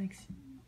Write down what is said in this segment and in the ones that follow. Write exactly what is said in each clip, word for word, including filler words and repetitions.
Alexis.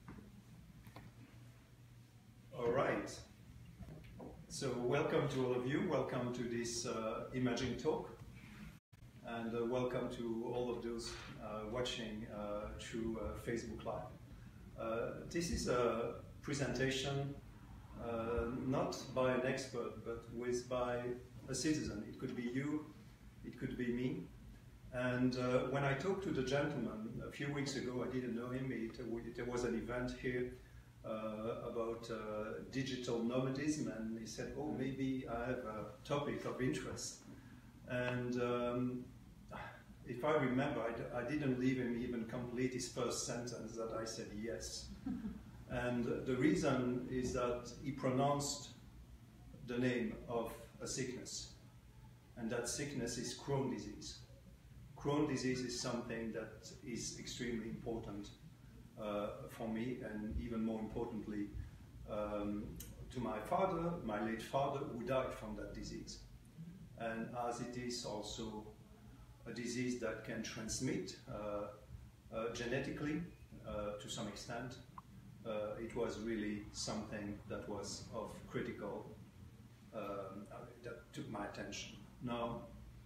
All right. So welcome to all of you. Welcome to this uh, imaging talk. And uh, welcome to all of those uh, watching uh, through uh, Facebook Live. Uh, this is a presentation uh, not by an expert, but with by a citizen. It could be you, it could be me. And uh, when I talked to the gentleman a few weeks ago, I didn't know him. It, it, there was an event here uh, about uh, digital nomadism, and he said, oh, maybe I have a topic of interest. And um, if I remember, I, d I didn't leave him even complete his first sentence that I said yes. And the reason is that he pronounced the name of a sickness, and that sickness is Crohn's disease. Crohn's disease is something that is extremely important uh, for me, and even more importantly, um, to my father, my late father, who died from that disease. And as it is also a disease that can transmit uh, uh, genetically uh, to some extent, uh, it was really something that was of critical, um, that took my attention. Now,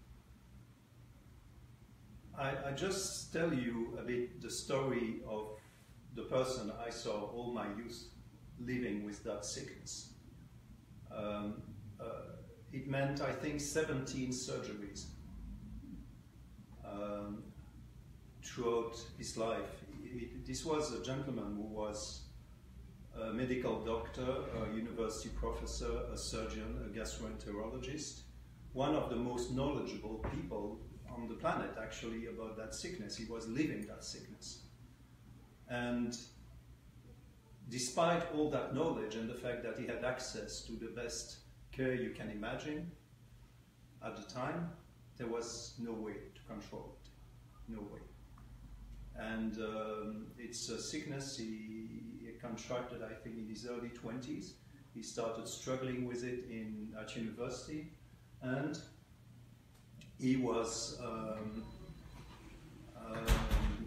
I, I just tell you a bit the story of the person I saw all my youth living with that sickness. Um, uh, it meant, I think, seventeen surgeries um, throughout his life. It, this was a gentleman who was a medical doctor, a university professor, a surgeon, a gastroenterologist, one of the most knowledgeable people on the planet, actually, about that sickness. He was living that sickness. And despite all that knowledge and the fact that he had access to the best care you can imagine at the time, there was no way to control it. No way. And um, it's a sickness he, he contracted, I think, in his early twenties. He started struggling with it in, at university, and he was um, um,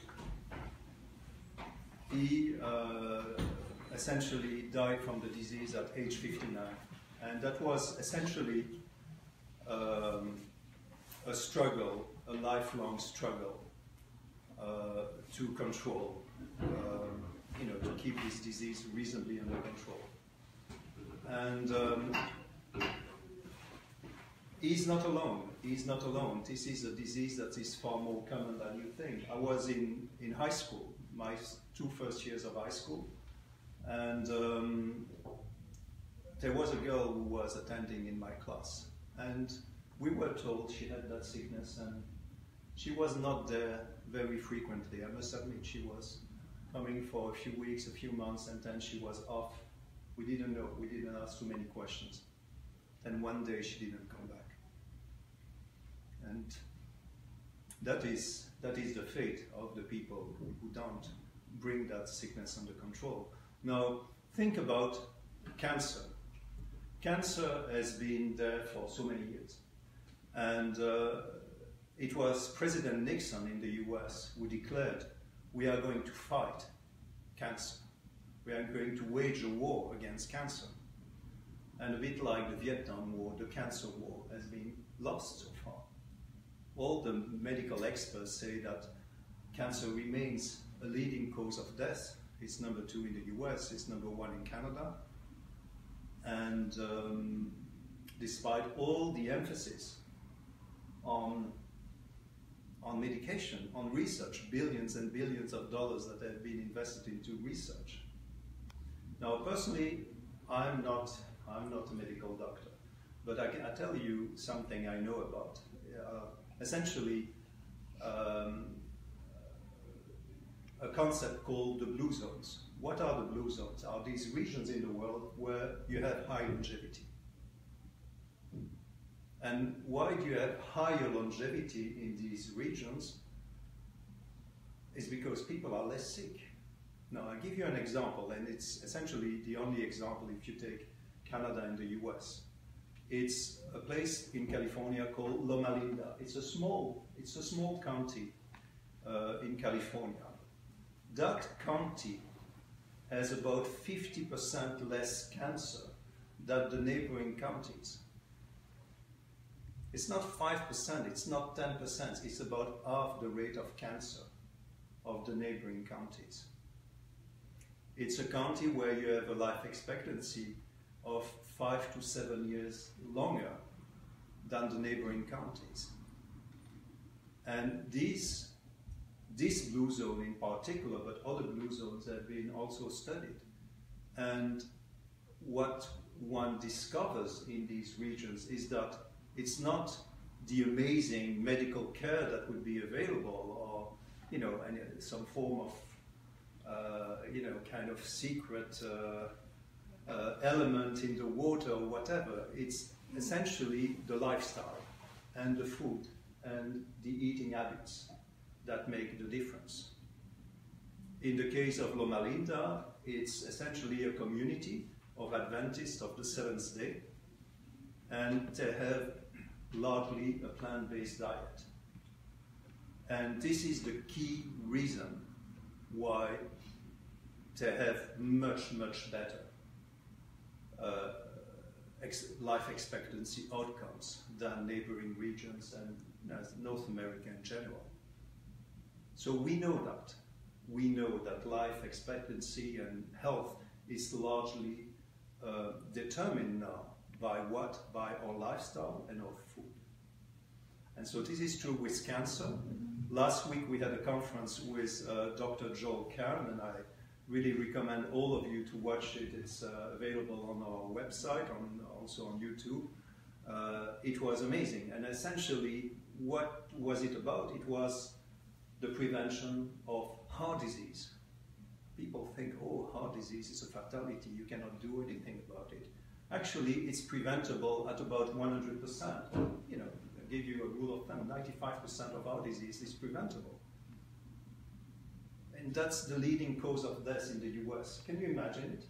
he uh, essentially died from the disease at age fifty-nine, and that was essentially um, a struggle, a lifelong struggle uh, to control, um, you know, to keep this disease reasonably under control. And um, he's not alone. He's not alone. This is a disease that is far more common than you think. I was in, in high school, my two first years of high school, and um, there was a girl who was attending in my class, and we were told she had that sickness, and she was not there very frequently. I must admit, she was coming for a few weeks, a few months, and then she was off. We didn't know. We didn't ask too many questions. And one day she didn't come back. And that is, that is the fate of the people who, who don't bring that sickness under control. Now, think about cancer. Cancer has been there for so many years. And uh, it was President Nixon in the U S who declared, we are going to fight cancer. We are going to wage a war against cancer. And a bit like the Vietnam War, the cancer war has been lost so far. All the medical experts say that cancer remains a leading cause of death. It's number two in the U S, it's number one in Canada. And um, despite all the emphasis on, on medication, on research, billions and billions of dollars that have been invested into research. Now, personally, I'm not I'm not a medical doctor, but I can I tell you something I know about. Uh, essentially, um, a concept called the blue zones. What are the blue zones? Are these regions in the world where you have high longevity? And why do you have higher longevity in these regions? It's because people are less sick. Now, I'll give you an example, and it's essentially the only example if you take Canada and the U S. It's a place in California called Loma Linda. It's a small, it's a small county uh, in California. that county has about fifty percent less cancer than the neighboring counties. It's not five percent, it's not ten percent, it's about half the rate of cancer of the neighboring counties. It's a county where you have a life expectancy of five to seven years longer than the neighboring counties. And these, this blue zone in particular, but other blue zones have been also studied. And what one discovers in these regions is that it's not the amazing medical care that would be available, or you know, any, some form of uh, you know, kind of secret uh, uh, element in the water or whatever. It's essentially the lifestyle and the food and the eating habits that make the difference. In the case of Loma Linda, it's essentially a community of Adventists of the Seventh Day, and they have largely a plant-based diet. And this is the key reason why they have much, much better uh, ex life expectancy outcomes than neighboring regions and you know, North America in general. So we know that. We know that life expectancy and health is largely uh, determined now by what? By our lifestyle and our food. And so this is true with cancer. Last week we had a conference with uh, Doctor Joel Cairn, and I really recommend all of you to watch it. It's uh, available on our website, on, also on YouTube. Uh, it was amazing. And essentially, what was it about? It was the prevention of heart disease. People think, oh, heart disease is a fatality, you cannot do anything about it. Actually, it's preventable at about one hundred percent. You know, I give you a rule of thumb, ninety-five percent of heart disease is preventable. And that's the leading cause of death in the U S. Can you imagine it?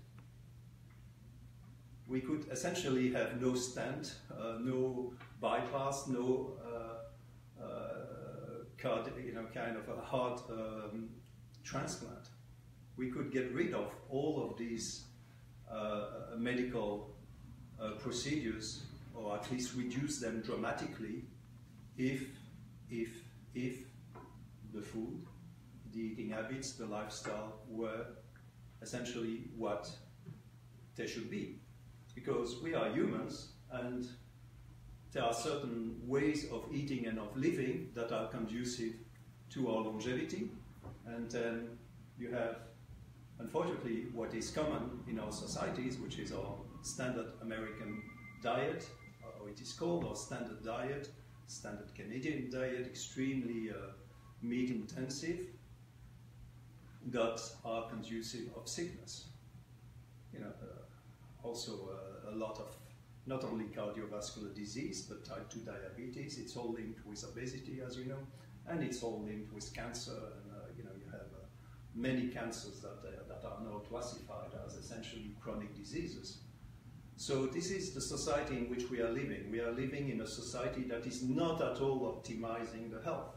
We could essentially have no stent, uh, no bypass, no uh, uh, card, you know, kind of a heart um, transplant. We could get rid of all of these uh, medical uh, procedures, or at least reduce them dramatically, if, if, if the food, the eating habits, the lifestyle were essentially what they should be. Because we are humans, and there are certain ways of eating and of living that are conducive to our longevity. And then you have, unfortunately, what is common in our societies, which is our standard American diet, or it is called our standard diet, standard Canadian diet, extremely uh, meat intensive, that are conducive of sickness. You know, uh, also uh, a lot of not only cardiovascular disease, but type two diabetes. It's all linked with obesity, as you know, and it's all linked with cancer. And uh, you know, you have uh, many cancers that, uh, that are now classified as essentially chronic diseases. So this is the society in which we are living. We are living in a society that is not at all optimizing the health.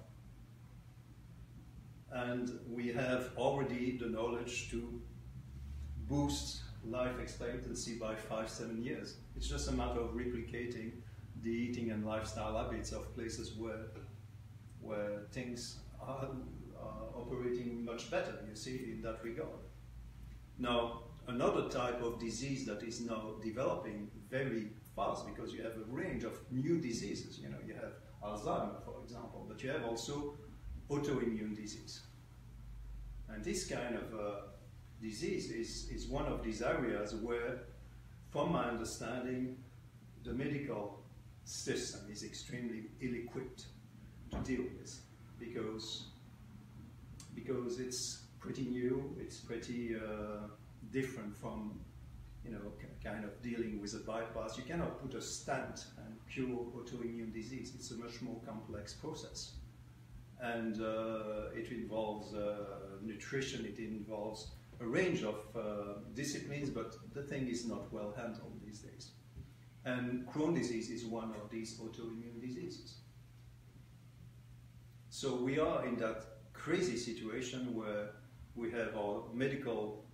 And we have already the knowledge to boost life expectancy by five, seven years. It's just a matter of replicating the eating and lifestyle habits of places where, where things are, are operating much better, you see, in that regard. Now, another type of disease that is now developing very fast, because you have a range of new diseases. You know, you have Alzheimer, for example, but you have also autoimmune disease. And this kind of uh, disease is, is one of these areas where, from my understanding, the medical system is extremely ill-equipped to deal with, because, because it's pretty new, it's pretty uh, different from, you know, kind of dealing with a bypass. You cannot put a stent and cure autoimmune disease. It's a much more complex process. And uh, it involves uh, nutrition, it involves a range of uh, disciplines, but the thing is not well handled these days. And Crohn's disease is one of these autoimmune diseases. So we are in that crazy situation where we have our medical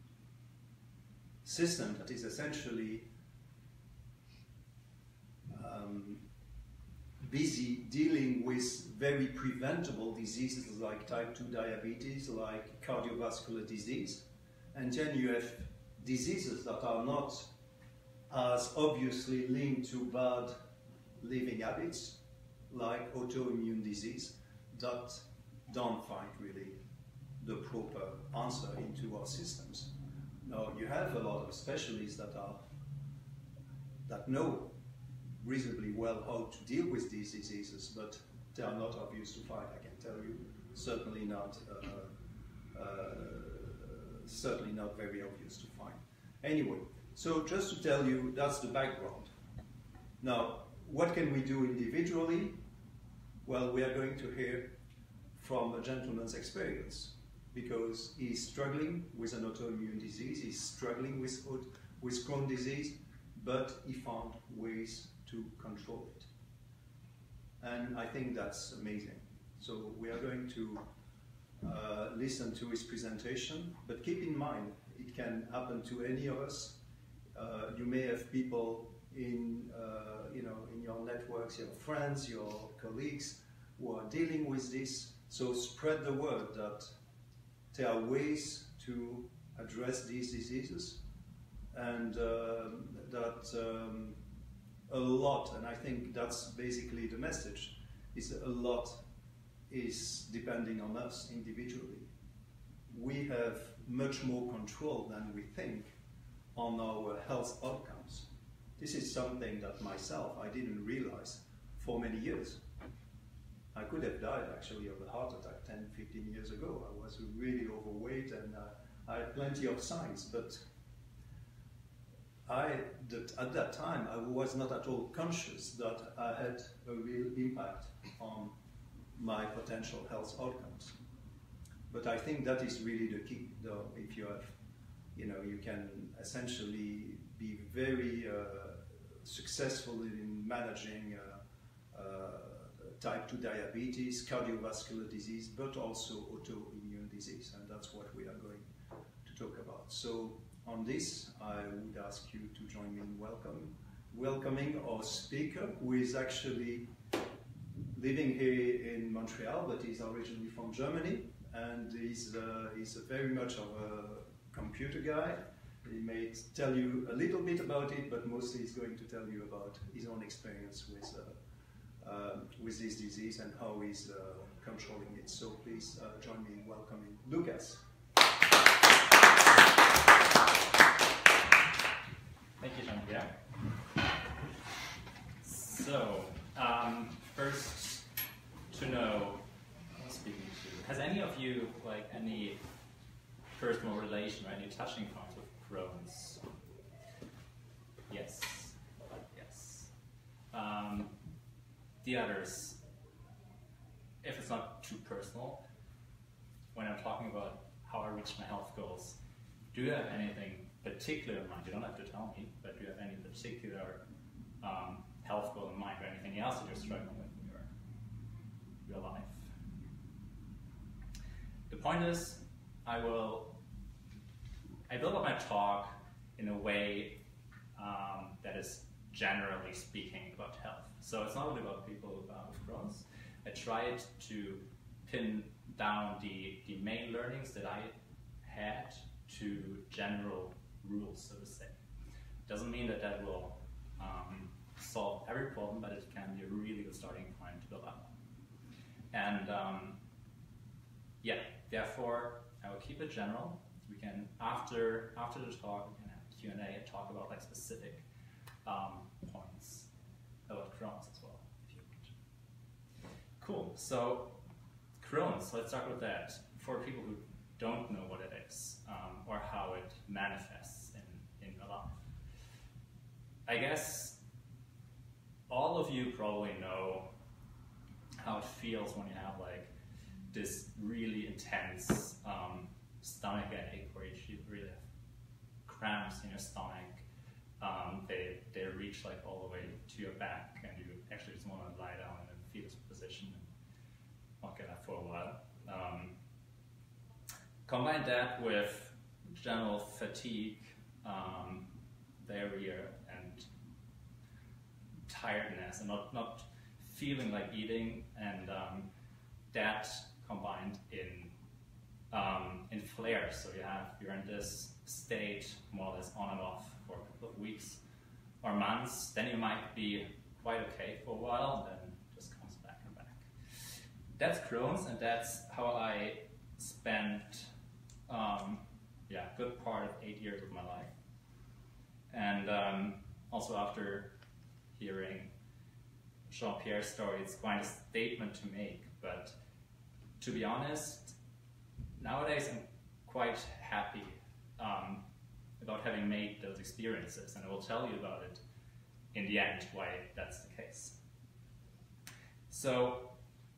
system that is essentially um, busy dealing with very preventable diseases like type two diabetes, like cardiovascular disease. And then you have diseases that are not as obviously linked to bad living habits, like autoimmune disease, that don't find really the proper answer into our systems. Now, you have a lot of specialists that are that know reasonably well how to deal with these diseases, but they are not obvious to find, I can tell you. Certainly not, uh, uh, certainly not very obvious to find. Anyway, so just to tell you, that's the background. Now, what can we do individually? Well, we are going to hear from a gentleman's experience, because he's struggling with an autoimmune disease, he's struggling with, with Crohn's disease, but he found ways to control it. And I think that's amazing. So we are going to uh, listen to his presentation, but keep in mind, it can happen to any of us. Uh, you may have people in, uh, you know, in your networks, your friends, your colleagues who are dealing with this. So spread the word that there are ways to address these diseases, and uh, that um, a lot, and I think that's basically the message, is a lot is depending on us individually. We have much more control than we think on our health outcomes. This is something that myself, I didn't realize for many years. I could have died actually of a heart attack ten, fifteen years ago. I was really overweight and uh, I had plenty of signs, but I, that at that time, I was not at all conscious that I had a real impact on my potential health outcomes. But I think that is really the key, though. If you have, you know, you can essentially be very uh, successful in managing uh, uh, type two diabetes, cardiovascular disease, but also autoimmune disease, and that's what we are going to talk about. So on this, I would ask you to join me in welcome, welcoming our speaker, who is actually living here in Montreal, but he's originally from Germany, and he's, uh, he's a very much of a computer guy. He may tell you a little bit about it, but mostly he's going to tell you about his own experience with, uh, uh, with this disease and how he's uh, controlling it. So please uh, join me in welcoming Lucas. Thank you, Jean-Pierre. So, um, first to know, speaking to, has any of you, like, any personal relation or any touching points with Crohn's? Yes. Yes. Um, the others, if it's not too personal, when I'm talking about how I reach my health goals, do you have anything particular in mind? You don't have to tell me, but do you have any particular um, health goal in mind or anything else that you're struggling with in your, your life? The point is, I will, I build up my talk in a way um, that is generally speaking about health. So it's not only about people uh, with Crohn's. I tried to pin down the, the main learnings that I had to general rules, so to say. Doesn't mean that that will um, solve every problem, but it can be a really good starting point to build up. And um, yeah, therefore, I will keep it general. We can, after after the talk, we can have a Q and A and talk about like specific um, points about Crohn's as well, if you want. Cool. So Crohn's, let's start with that. For people who don't know what it is um, or how it manifests in, in your life. I guess all of you probably know how it feels when you have like this really intense um, stomach ache where you really have cramps in your stomach. Um, they, they reach like all the way to your back and you actually just want to lie down in a fetus position and not get that for a while. Um, combine that with general fatigue, um, diarrhea, and tiredness, and not, not feeling like eating, and um, that combined in um, in flares. So you have you're in this state more or less on and off for a couple of weeks or months. Then you might be quite okay for a while, and then it just comes back and back. That's Crohn's, and that's how I spent um, yeah a good part of eight years of my life. And um, also after hearing Jean-Pierre's story, it's quite a statement to make, but to be honest, nowadays I'm quite happy um, about having made those experiences, and I will tell you about it in the end, why that's the case. So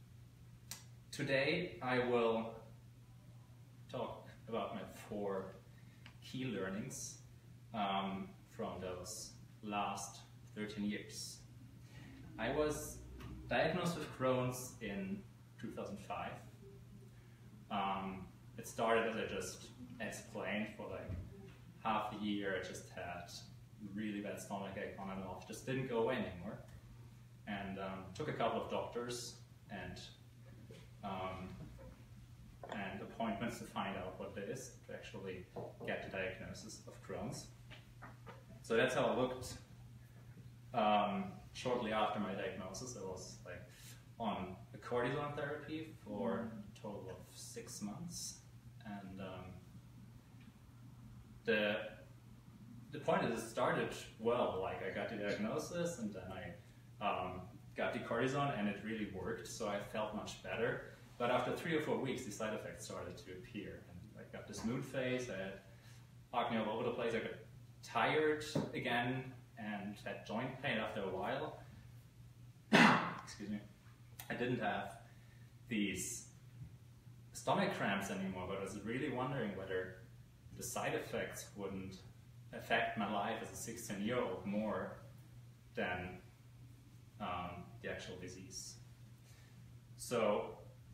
today I will talk about my four key learnings um, from those last thirteen years. I was diagnosed with Crohn's in two thousand five. Um, it started, as I just explained, for like half a year. I just had really bad stomach ache on and off, just didn't go away anymore. And um, took a couple of doctors and um, and appointments to find out what it is, to actually get the diagnosis of Crohn's. So that's how I looked um, shortly after my diagnosis. I was like on a cortisone therapy for a total of six months. And um, the the point is, it started well. Like, I got the diagnosis, and then I um, got the cortisone, and it really worked. So I felt much better. But after three or four weeks, the side effects started to appear. And I got this mood phase. I had acne all over the place. I got tired again and had joint pain after a while. Excuse me. I didn't have these stomach cramps anymore, but I was really wondering whether the side effects wouldn't affect my life as a sixteen-year-old more than um, the actual disease. So,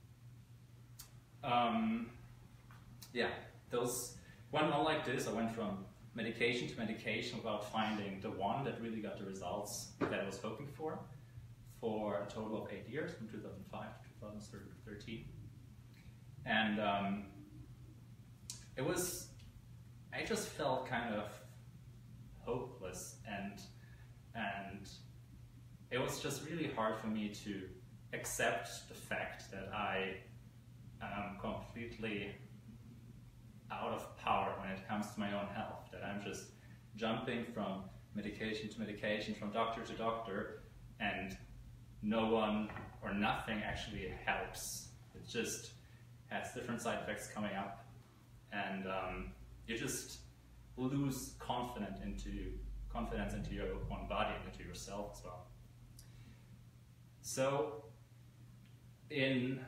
um, yeah, those one month like this, I went from medication to medication without finding the one that really got the results that I was hoping for, for a total of eight years, from two thousand five to two thousand thirteen. And um, it was, I just felt kind of hopeless, and and it was just really hard for me to accept the fact that I am completely out of power when it comes to my own health, that I'm just jumping from medication to medication, from doctor to doctor, and no one or nothing actually helps. It just has different side effects coming up, and um, you just lose confidence into confidence into your own body and into yourself as well. So in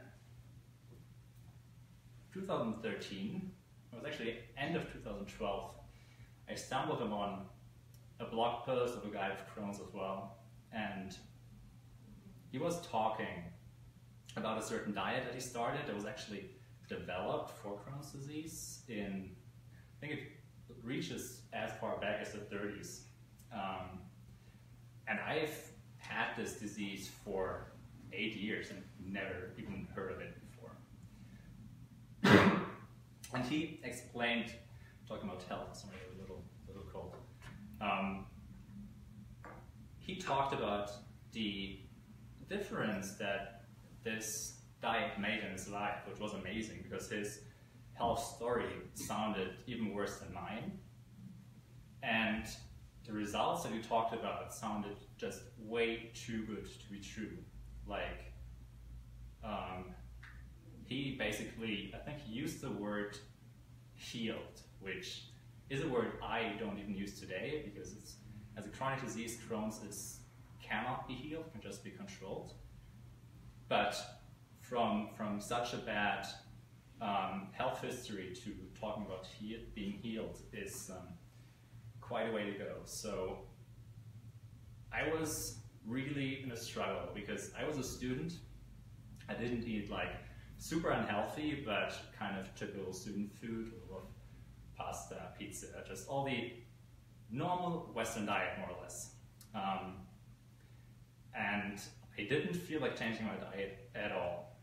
two thousand thirteen, it was actually end of two thousand twelve, I stumbled upon a blog post of a guy with Crohn's as well, and he was talking about a certain diet that he started that was actually developed for Crohn's disease in, I think it reaches as far back as the thirties. Um, and I've had this disease for eight years and never even heard of it before. And he explained, talking about health, sorry, a little, little cold. Um, he talked about the difference that this diet made in his life, which was amazing because his health story sounded even worse than mine. And the results that he talked about sounded just way too good to be true. Like, um, he basically, I think he used the word healed, which is a word I don't even use today because it's, as a chronic disease, Crohn's is, cannot be healed, can just be controlled. But from, from such a bad um, health history to talking about he being healed is um, quite a way to go. So I was really in a struggle because I was a student. I didn't eat like super unhealthy, but kind of typical student food, a lot of pasta, pizza, just all the normal Western diet, more or less. Um, and I didn't feel like changing my diet at all.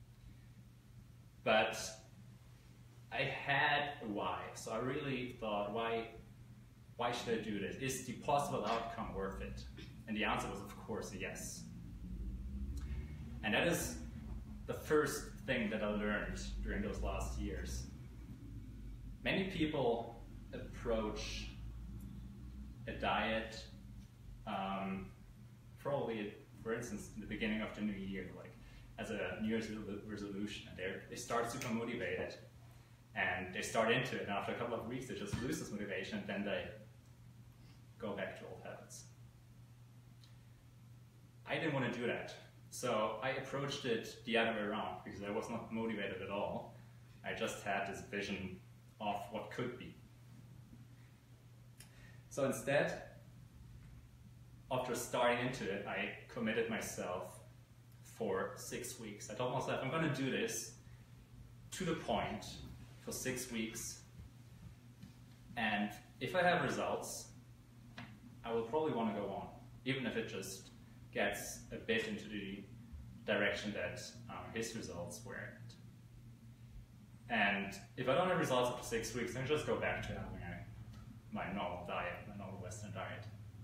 But I had a why, so I really thought, why, why should I do this? Is the possible outcome worth it? And the answer was, of course, yes. And that is the first thing that I learned during those last years. Many people approach a diet, um, probably, for instance, in the beginning of the new year, like as a New Year's resolution, and they start super motivated, and they start into it, and after a couple of weeks they just lose this motivation, and then they go back to old habits. I didn't want to do that, so I approached it the other way around, because I was not motivated at all. I just had this vision of what could be. So instead, after starting into it, I committed myself for six weeks. I told myself, I'm going to do this to the point for six weeks, and if I have results, I will probably want to go on, even if it just gets a bit into the direction that um, his results were. And if I don't have results after six weeks, then just go back to having a, my normal diet, my normal Western diet.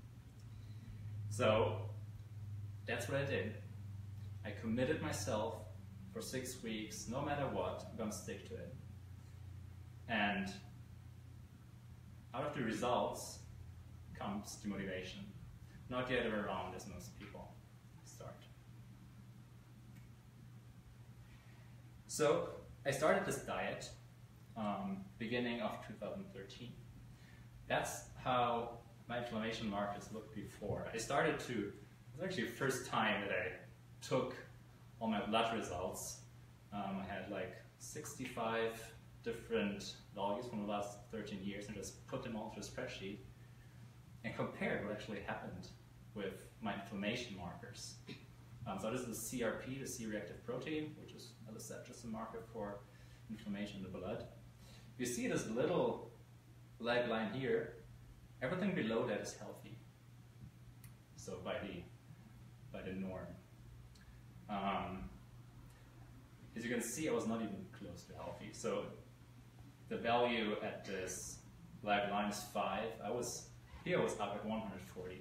So that's what I did. I committed myself for six weeks, no matter what, I'm going to stick to it. And out of the results comes the motivation. Not the other way around as most people start. So I started this diet um, beginning of two thousand thirteen. That's how my inflammation markers looked before. I started to, it was actually the first time that I took all my blood results. Um, I had like sixty-five different values from the last thirteen years and just put them all into a spreadsheet and compared what actually happened with my inflammation markers. Um, so this is the C R P, the C-reactive protein, which is, as I said, just a marker for inflammation in the blood. You see this little leg line here, everything below that is healthy. So by the, by the norm. Um, as you can see, I was not even close to healthy. So the value at this leg line is five. I was, here I was up at one hundred forty.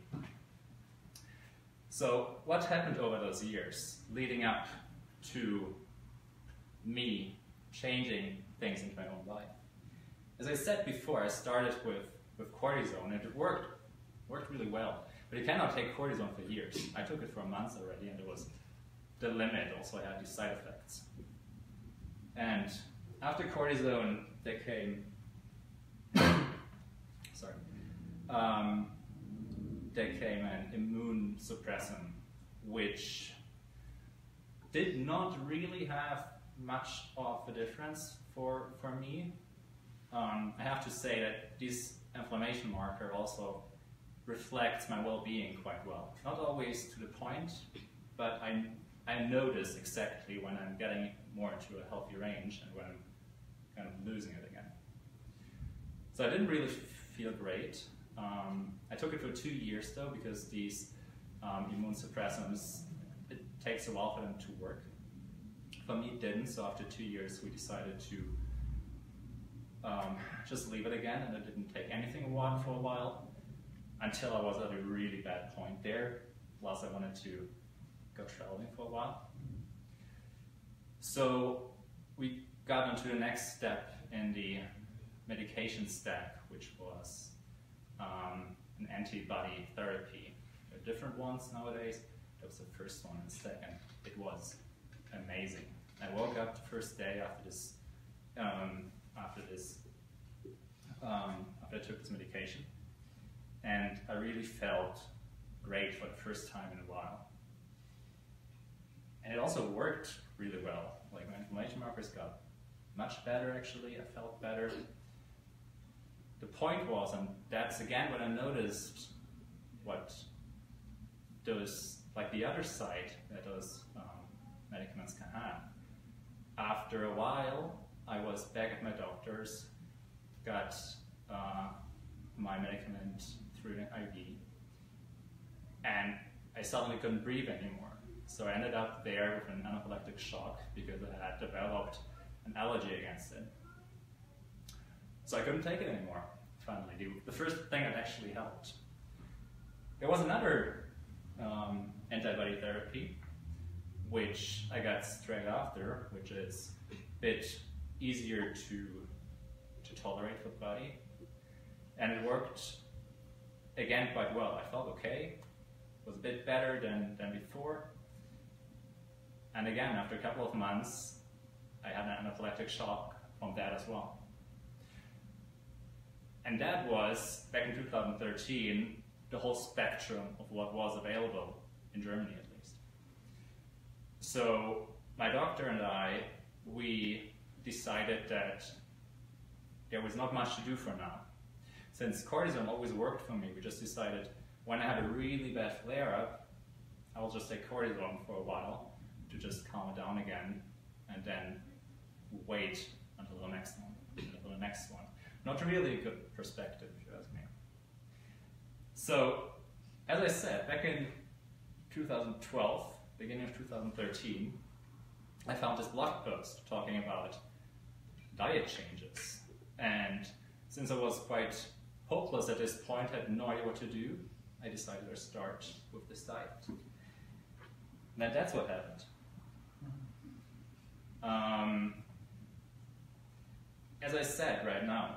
So what happened over those years leading up to me changing things into my own life? As I said before, I started with, with cortisone, and it worked, worked really well. But you cannot take cortisone for years. I took it for a month already, and it was the limit. Also, I had these side effects. And after cortisone, there came, sorry, um, there came an immune suppressant, which did not really have much of a difference for, for me. Um, I have to say that this inflammation marker also reflects my well-being quite well. Not always to the point, but I, I notice exactly when I'm getting more into a healthy range and when I'm kind of losing it again. So I didn't really feel great. Um, I took it for two years though, because these um, immune suppressants, it takes a while for them to work. For me it didn't, so after two years we decided to um, just leave it again, and I didn't take anything for a while until I was at a really bad point there, plus I wanted to go traveling for a while. So we got onto the next step in the medication stack, which was um, an antibody therapy. There are different ones nowadays. That was the first one, and second, it was amazing. I woke up the first day after this, um, after this, um, after I took this medication, and I really felt great for the first time in a while. And it also worked really well. Like my inflammation markers got much better actually, I felt better. The point was, and that's again when I noticed what those, like the other side that those um, medicaments can have, after a while, I was back at my doctor's, got uh, my medicament through an I V, and I suddenly couldn't breathe anymore. So I ended up there with an anaphylactic shock because I had developed an allergy against it. So I couldn't take it anymore, finally. The, the first thing that actually helped. There was another um, antibody therapy, which I got straight after, which is a bit easier to, to tolerate for the body. And it worked, again, quite well. I felt okay. It was a bit better than, than before. And again, after a couple of months, I had an anaphylactic shock from that as well. And that was, back in two thousand thirteen, the whole spectrum of what was available, in Germany at least. So my doctor and I, we decided that there was not much to do for now. Since cortisone always worked for me, we just decided when I had a really bad flare-up, I will just take cortisone for a while to just calm it down again, and then wait until the next one, until the next one. Not really a good perspective, if you ask me. So, as I said, back in two thousand twelve, beginning of two thousand thirteen, I found this blog post talking about diet changes. And since I was quite hopeless at this point, had no idea what to do, I decided to start with this diet. And then that's what happened. Um, as I said right now,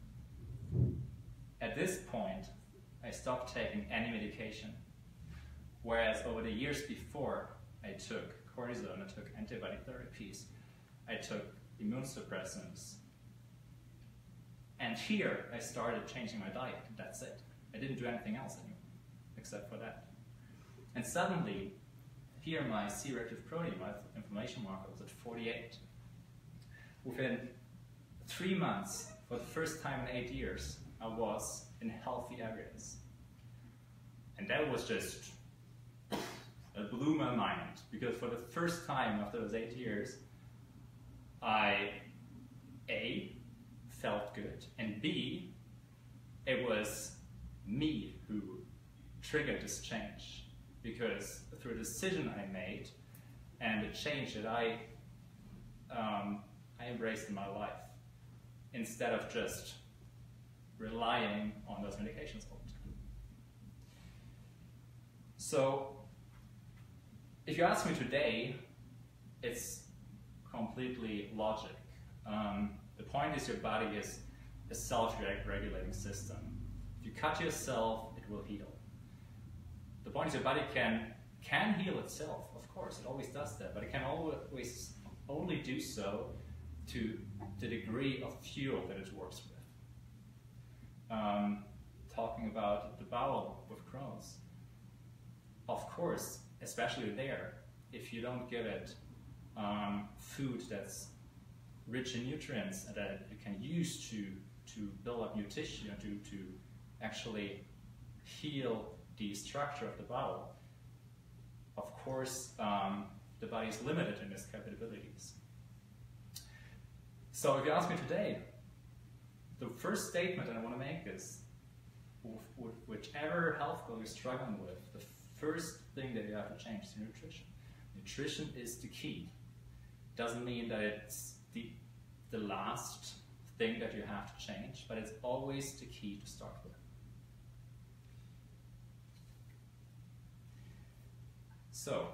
at this point, I stopped taking any medication. Whereas over the years before, I took cortisone, I took antibody therapies, I took immunosuppressants. And here, I started changing my diet, that's it. I didn't do anything else anymore, except for that. And suddenly, here my C-reactive protein, my inflammation marker, was at forty-eight. Within three months, for the first time in eight years, I was in healthy areas. And that was just, it blew my mind, because for the first time after those eight years, I, A, felt good, and B, it was me who triggered this change, because through a decision I made and a change that I, um, I embraced in my life, instead of just relying on those medications all the time. So, if you ask me today, it's completely logic. Um, the point is your body is a self-regulating system. If you cut yourself, it will heal. The point is your body can, can heal itself, of course, it always does that, but it can always only do so to the degree of fuel that it works with. Um, talking about the bowel with Crohn's, of course, especially there, if you don't give it um, food that's rich in nutrients and that you can use to, to build up new tissue and to, to actually heal the structure of the bowel, of course, um, the body is limited in its capabilities. So if you ask me today, the first statement that I want to make is, with whichever health goal you're struggling with, the first thing that you have to change is nutrition. Nutrition is the key. Doesn't mean that it's the, the last thing that you have to change, but it's always the key to start with. So,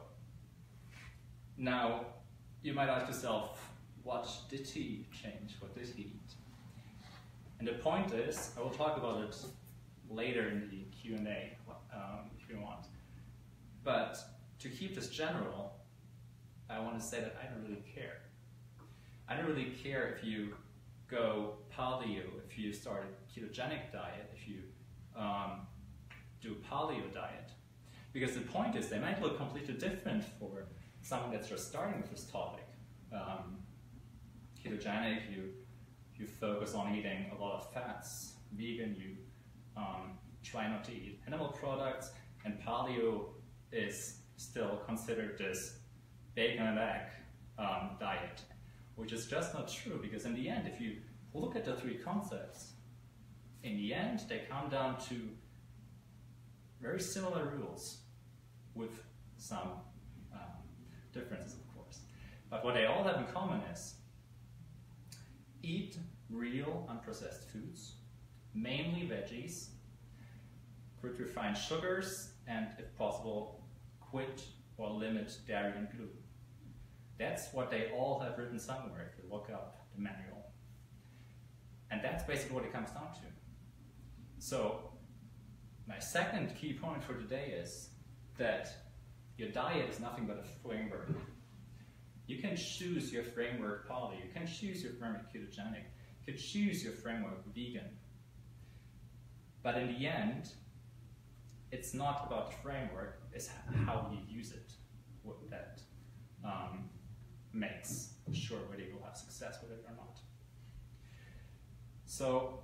now you might ask yourself, what did he change? What did he eat? And the point is, I will talk about it later in the Q and A, um, if you want. But to keep this general, I want to say that I don't really care. I don't really care if you go paleo, if you start a ketogenic diet, if you um, do a paleo diet. Because the point is, they might look completely different for someone that's just starting with this topic. Um, ketogenic, you, you focus on eating a lot of fats. Vegan, you um, try not to eat animal products. And paleo is still considered this bacon and egg um, diet, which is just not true, because in the end, if you look at the three concepts, in the end, they come down to very similar rules with some um, differences, of course. But what they all have in common is eat real unprocessed foods, mainly veggies, quit refined sugars, and if possible, quit or limit dairy and gluten. That's what they all have written somewhere if you look up the manual. And that's basically what it comes down to. So, my second key point for today is that your diet is nothing but a framework. You can choose your framework paleo, you can choose your framework ketogenic, you can choose your framework vegan. But in the end, it's not about the framework, it's how you use it that um, makes sure whether you will have success with it or not. So,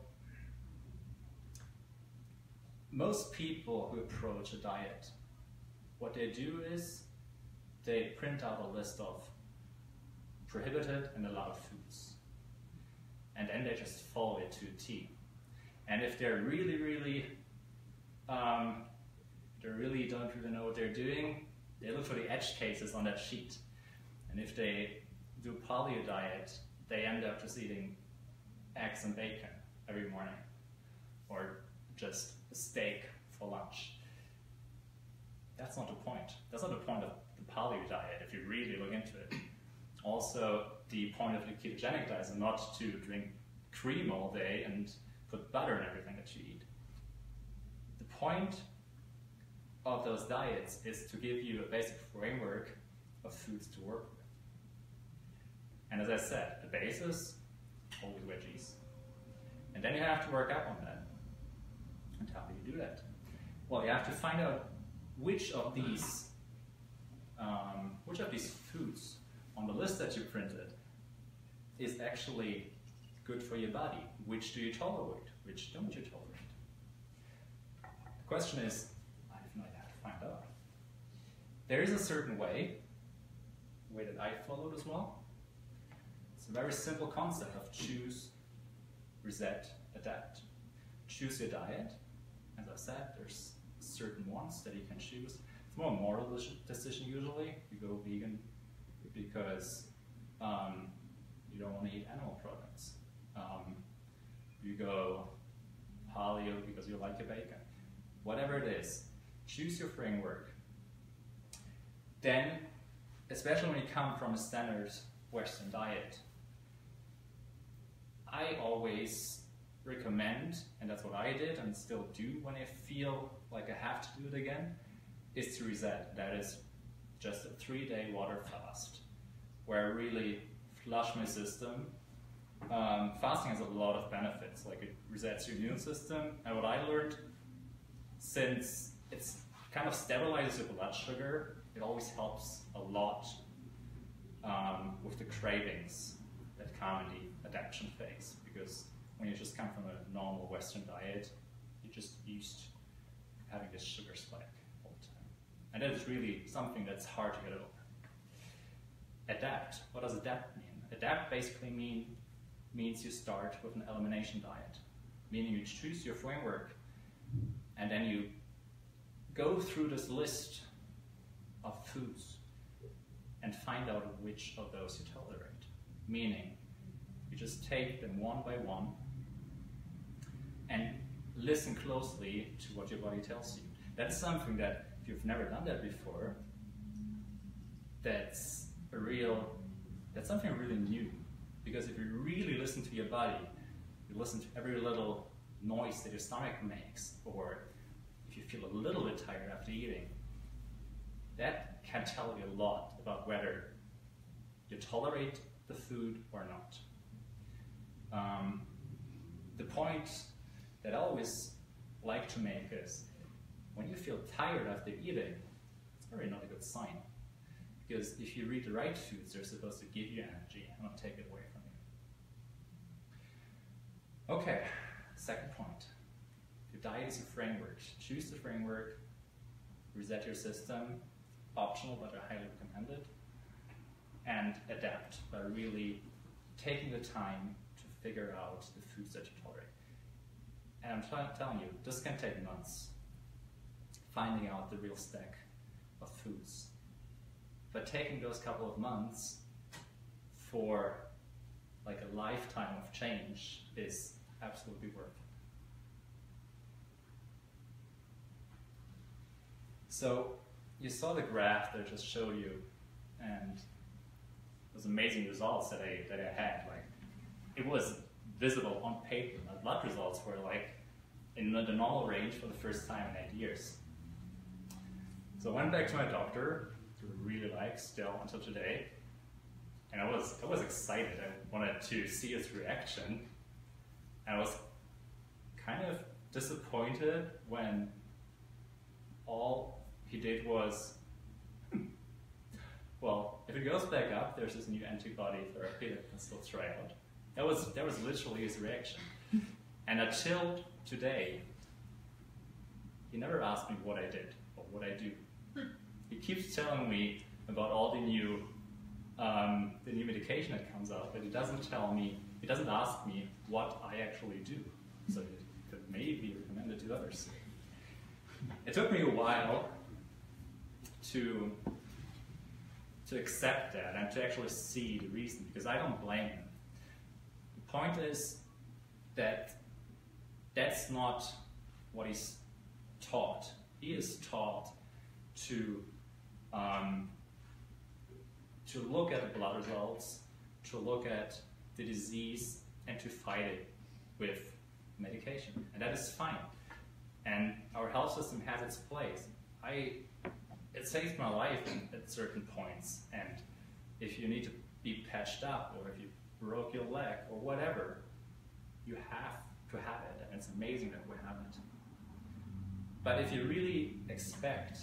most people who approach a diet, what they do is they print out a list of prohibited and allowed foods. And then they just follow it to a T. And if they're really, really, um, they really don't really know what they're doing, they look for the edge cases on that sheet. And if they do a paleo diet, they end up just eating eggs and bacon every morning, or just a steak for lunch. That's not the point. That's not the point of the paleo diet, if you really look into it. Also, the point of the ketogenic diet is not to drink cream all day and put butter in everything that you eat. The point of those diets is to give you a basic framework of foods to work with. And as I said, the basis, always veggies. And then you have to work up on that. And how do you do that? Well, you have to find out which of these, um, which of these foods on the list that you printed is actually good for your body. Which do you tolerate? Which don't you tolerate? The question is, I have no idea how to find out. There is a certain way, way that I followed as well. It's a very simple concept of choose, reset, adapt. Choose your diet. As I said, there's certain ones that you can choose. It's more a moral decision usually. You go vegan because um, you don't want to eat animal products. Um, you go paleo because you like your bacon. Whatever it is, choose your framework. Then, especially when you come from a standard Western diet, I always recommend, and that's what I did and still do when I feel like I have to do it again, is to reset. That is just a three-day water fast, where I really flush my system. Um, fasting has a lot of benefits, like it resets your immune system, and what I learned, since it's kind of stabilizes your blood sugar, it always helps a lot um, with the cravings that come in the adaptation phase, because when you just come from a normal Western diet, you're just used to having this sugar spike all the time. And that is really something that's hard to get over. Adapt. What does adapt mean? Adapt basically mean, means you start with an elimination diet, meaning you choose your framework and then you go through this list of foods and find out which of those you tolerate. Meaning, you just take them one by one and listen closely to what your body tells you. That's something that, if you've never done that before, that's a real, that's something really new. Because if you really listen to your body, you listen to every little noise that your stomach makes, or if you feel a little bit tired after eating, that can tell you a lot about whether you tolerate the food or not. Um, the point that I always like to make is, when you feel tired after eating, it's probably not a good sign. Because if you eat the right foods, they're supposed to give you energy and not take it away from you. Okay, second point. Your diet is a framework. Choose the framework, reset your system, optional but I highly recommend it, and adapt by really taking the time to figure out the foods that you tolerate. And I'm try- telling you, this can take months, finding out the real stack of foods. But taking those couple of months for like a lifetime of change is absolutely worth it. So you saw the graph that I just showed you, and those amazing results that I that I had. Like, it was visible on paper. My blood results were like in the normal range for the first time in eight years. So I went back to my doctor, who I really like still until today, and I was I was excited. I wanted to see his reaction, and I was kind of disappointed when all he did was, hmm, well, if it goes back up, there's this new antibody therapy that can still try out. That was that was literally his reaction. And until today, he never asked me what I did or what I do. He keeps telling me about all the new um, the new medication that comes out, but he doesn't tell me, he doesn't ask me what I actually do, so it could maybe recommend it to others. It took me a while to to accept that and to actually see the reason, because I don't blame him. The point is that that's not what he's taught. He is taught to um, to look at the blood results, to look at the disease, and to fight it with medication, and that is fine. And our health system has its place. I, it saved my life in, at certain points, and if you need to be patched up, or if you broke your leg, or whatever, you have to have it, and it's amazing that we have it. But if you really expect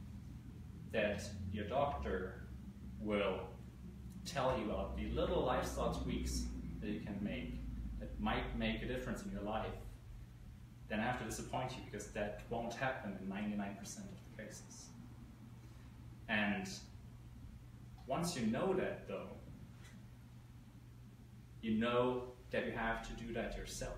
that your doctor will tell you about the little lifestyle tweaks that you can make that might make a difference in your life, then I have to disappoint you, because that won't happen in ninety-nine percent of the cases. And once you know that, though, you know that you have to do that yourself.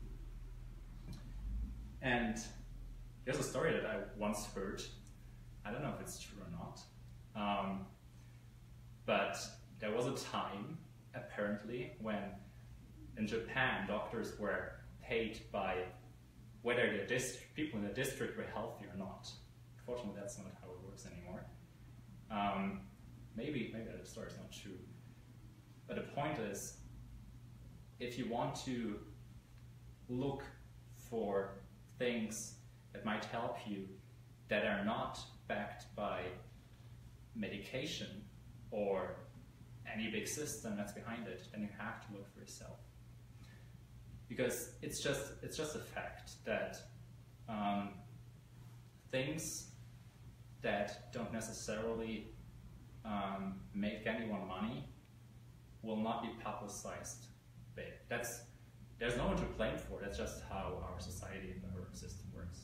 And here's a story that I once heard. I don't know if it's true or not. Um, but there was a time, apparently, when in Japan doctors were paid by whether the dist- people in the district were healthy or not. Unfortunately, that's not how it works anymore. Um, maybe maybe that story is not true. But the point is, if you want to look for things that might help you that are not backed by medication or any big system that's behind it, then you have to look for yourself. Because it's just it's just a fact that um, things that don't necessarily um, make anyone money will not be publicized big. That's there's no one to blame for. That's just how our society and our system works.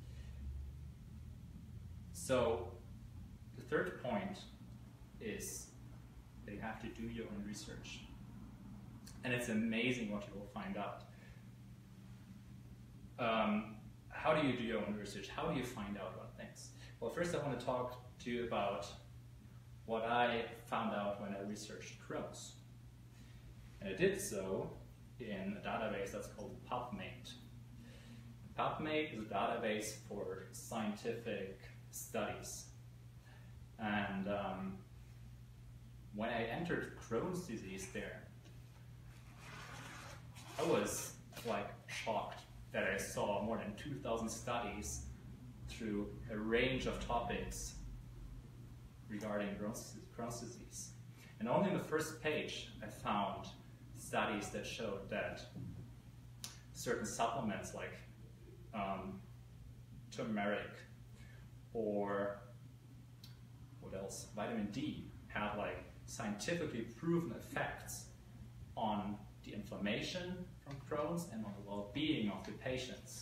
So the third point is that you have to do your own research. And it's amazing what you will find out. Um, how do you do your own research? How do you find out about things? Well, first I want to talk to you about what I found out when I researched Crohn's. And I did so in a database that's called PubMed. PubMed is a database for scientific studies. And um, when I entered Crohn's disease there, I was like shocked that I saw more than two thousand studies through a range of topics regarding Crohn's disease. And only in the first page I found studies that showed that certain supplements like um, turmeric or what else, vitamin D, have like scientifically proven effects on the inflammation from Crohn's and on the well-being of the patients.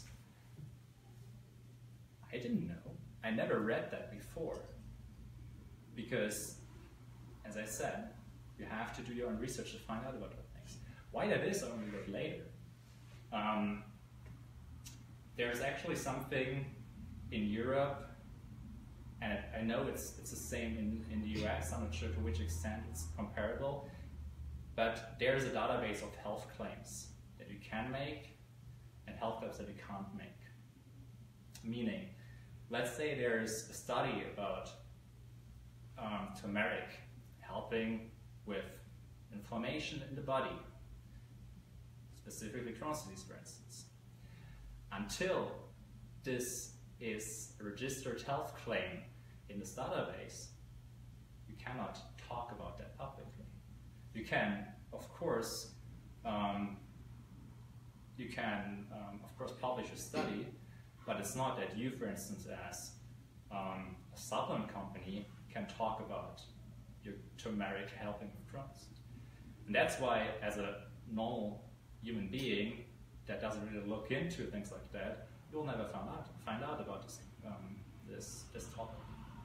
I didn't know. I never read that before. Because, as I said, you have to do your own research to find out about Why that is, I'll only look later. Um, there's actually something in Europe, and I know it's it's the same in, in the U S, I'm not sure to which extent it's comparable, but there's a database of health claims that you can make and health claims that you can't make. Meaning, let's say there's a study about um, turmeric helping with inflammation in the body, specifically Crohn's disease, for instance. Until this is a registered health claim in this database, you cannot talk about that publicly. You can, of course, um, you can, um, of course, publish a study, but it's not that you, for instance, as um, a supplement company, can talk about your turmeric helping with Crohn's. And that's why, as a normal human being that doesn't really look into things like that, you'll never find out find out about this um, this this topic.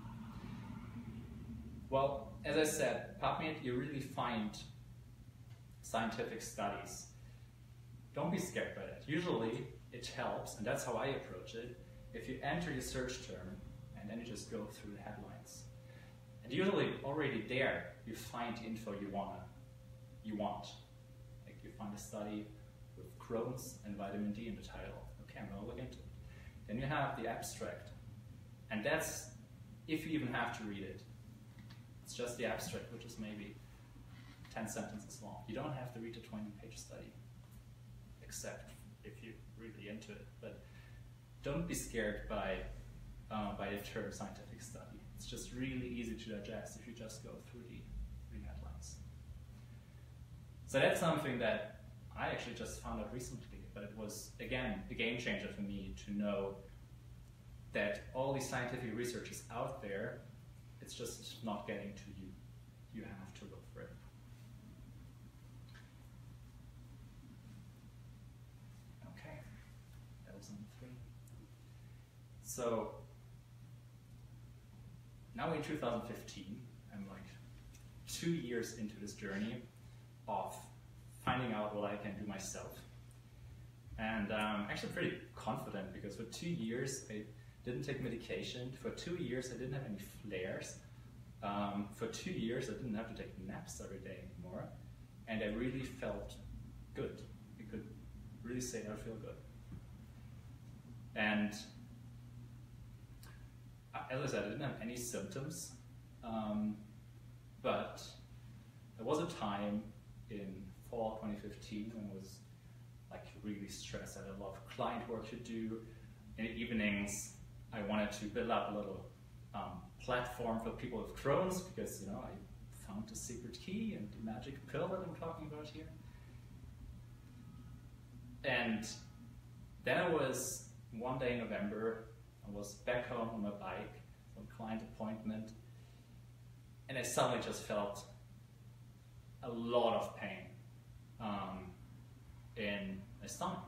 Well, as I said, PubMed, you really find scientific studies. Don't be scared by that. Usually, it helps, and that's how I approach it, if you enter your search term and then you just go through the headlines. And usually already there you find info you wanna you want. Like you find a study with Crohn's and vitamin D in the title. Okay, I'm gonna look into it. Then you have the abstract. And that's if you even have to read it. It's just the abstract, which is maybe ten sentences long. You don't have to read a twenty page study, except if you're really into it. But don't be scared by, uh, by the term scientific study. It's just really easy to digest if you just go through the, the headlines. So that's something that I actually just found out recently, but it was, again, a game changer for me to know that all these scientific research is out there, it's just not getting to you. You have to look for it. Okay, that was number three. So, now in two thousand fifteen, I'm like two years into this journey of finding out what I can do myself. And I'm um, actually pretty confident because for two years I didn't take medication. For two years I didn't have any flares. Um, for two years I didn't have to take naps every day anymore. And I really felt good. I could really say I feel good. And as I said, I didn't have any symptoms, um, but there was a time in fall twenty fifteen when I was like really stressed. I had a lot of client work to do. In the evenings, I wanted to build up a little um, platform for people with Crohn's because, you know, I found the secret key and the magic pill that I'm talking about here. And then I was, one day in November, I was back home on my bike, some client appointment, and I suddenly just felt a lot of pain um, in my stomach.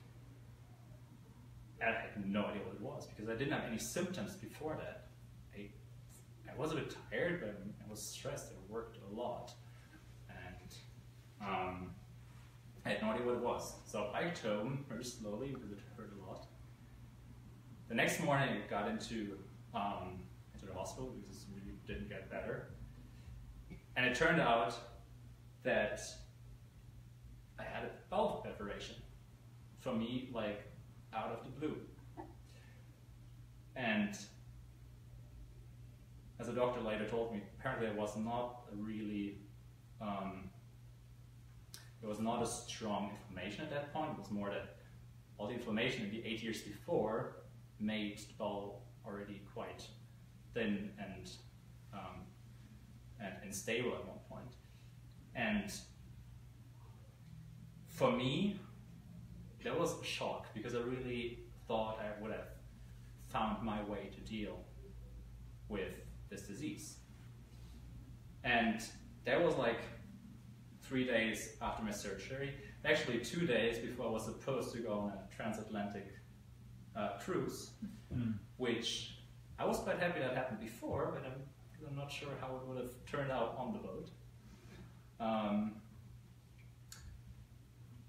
And I had no idea what it was because I didn't have any symptoms before that. I, I was a bit tired, but I was stressed. I worked a lot, and um, I had no idea what it was. So I biked home very slowly because it hurt a lot. The next morning, I got into um, into the hospital because it really didn't get better, and it turned out that I had a bowel perforation. For me, like out of the blue. And as a doctor later told me, apparently it was not a really, um, it was not a strong inflammation at that point. It was more that all the inflammation in the eight years before made the bowel already quite thin and, um, and, and stable at one point. And for me, that was a shock because I really thought I would have found my way to deal with this disease. And that was like three days after my surgery, actually two days before I was supposed to go on a transatlantic uh, cruise, mm. which I was quite happy that happened before, but I'm, I'm not sure how it would have turned out on the boat. Um,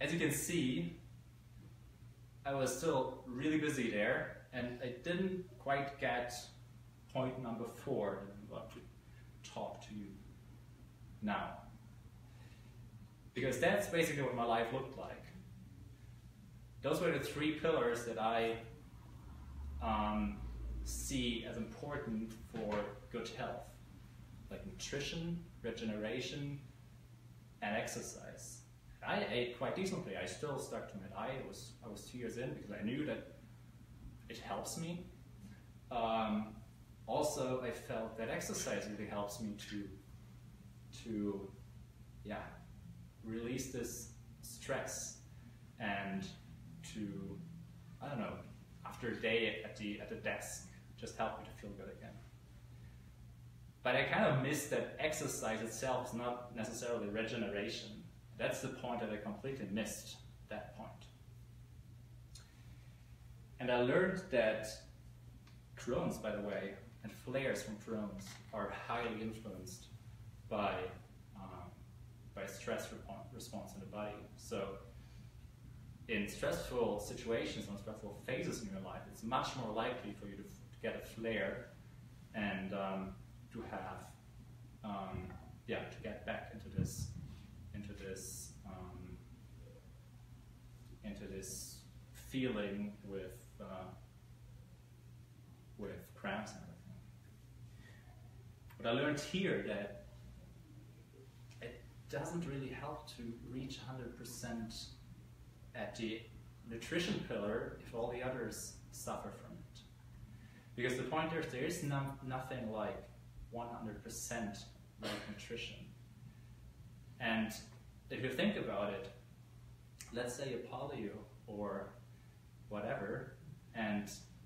as you can see, I was still really busy there, and I didn't quite get point number four that I'm about to talk to you now. Because that's basically what my life looked like. Those were the three pillars that I um, see as important for good health, like nutrition, regeneration, and exercise. I ate quite decently. I still stuck to my diet. I was, I was two years in because I knew that it helps me. Um, also, I felt that exercise really helps me to, to, yeah, release this stress and to, I don't know, after a day at the at the desk, just help me to feel good again. But I kind of missed that exercise itself is not necessarily regeneration. That's the point that I completely missed, that point. And I learned that Crohn's, by the way, and flares from Crohn's are highly influenced by, um, by stress response in the body. So in stressful situations, or stressful phases in your life, it's much more likely for you to, to get a flare and um, to have, um, yeah, to get back into this, into this, um, into this feeling with, uh, with cramps and everything. But I learned here that it doesn't really help to reach one hundred percent at the nutrition pillar if all the others suffer from it. Because the point is, there is no, nothing like one hundred percent like nutrition. And if you think about it, let's say a polio or whatever, and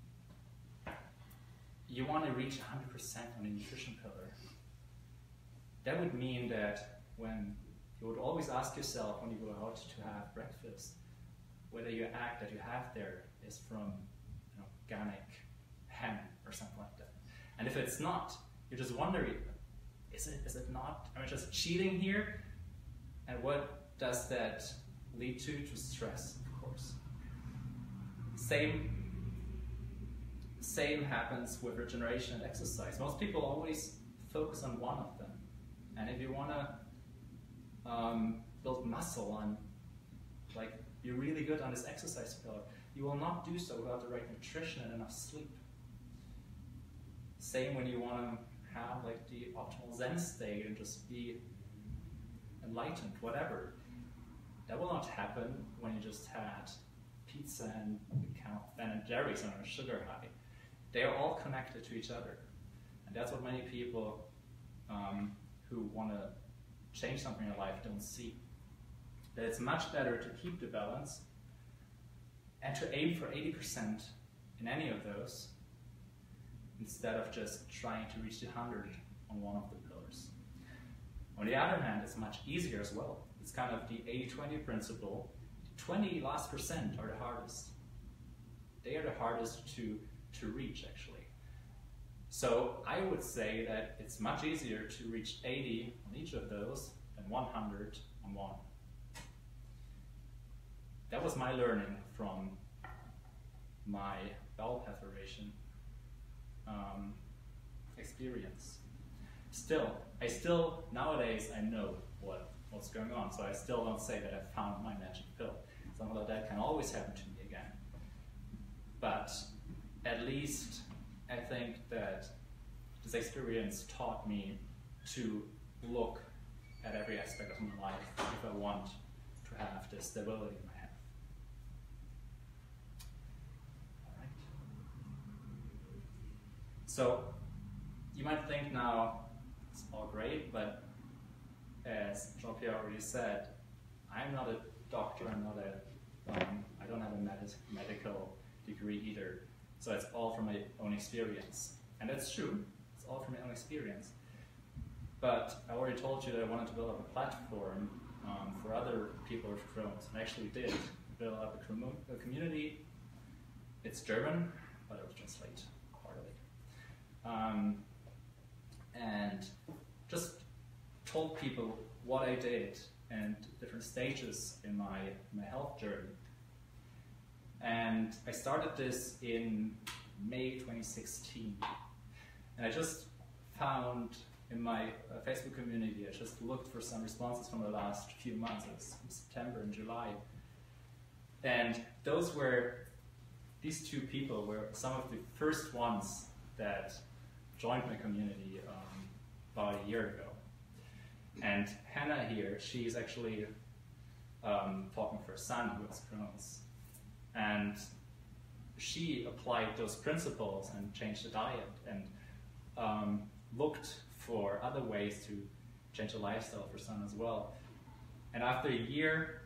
you want to reach one hundred percent on the nutrition pillar, that would mean that when you would always ask yourself when you go out to have breakfast, whether your egg that you have there is from, you know, organic hen or something like that. And if it's not, you're just wondering, is it, is it not? Am I just cheating here? And what does that lead to? To stress, of course. Same, same happens with regeneration and exercise. Most people always focus on one of them. And if you want to um, build muscle on, like, you're really good on this exercise pillar, you will not do so without the right nutrition and enough sleep. Same when you want to have like the optimal Zen state and just be enlightened, whatever. That will not happen when you just had pizza and kind of Ben and Jerry's on a sugar high. They are all connected to each other. And that's what many people um, who want to change something in their life don't see. That it's much better to keep the balance and to aim for eighty percent in any of those instead of just trying to reach the one hundred on one of the pillars. On the other hand, it's much easier as well. It's kind of the eighty twenty principle. The twenty last percent are the hardest. They are the hardest to, to reach, actually. So I would say that it's much easier to reach eighty on each of those than one hundred on one. That was my learning from my bowel perforation um, experience. Still, I still, nowadays, I know what, what's going on, so I still don't say that I found my magic pill. Something like that can always happen to me again. But at least I think that this experience taught me to look at every aspect of my life if I want to have the stability in my head. So you might think now, it's all great, but as Jean-Pierre already said, I'm not a doctor, I'm not a, um, I don't have a med medical degree either. So it's all from my own experience. And that's true, it's all from my own experience. But I already told you that I wanted to build up a platform um, for other people with Crohn's, and I actually did build up a, a community. It's German, but it was translated. Um, and just told people what I did and different stages in my, my health journey. And I started this in May twenty sixteen. And I just found in my uh, Facebook community, I just looked for some responses from the last few months. It was in September and July. And those were, these two people were some of the first ones that joined my community um, about a year ago. And Hannah here, she's actually um, talking for a son who has Crohn's. And she applied those principles and changed the diet and um, looked for other ways to change the lifestyle for son as well. And after a year,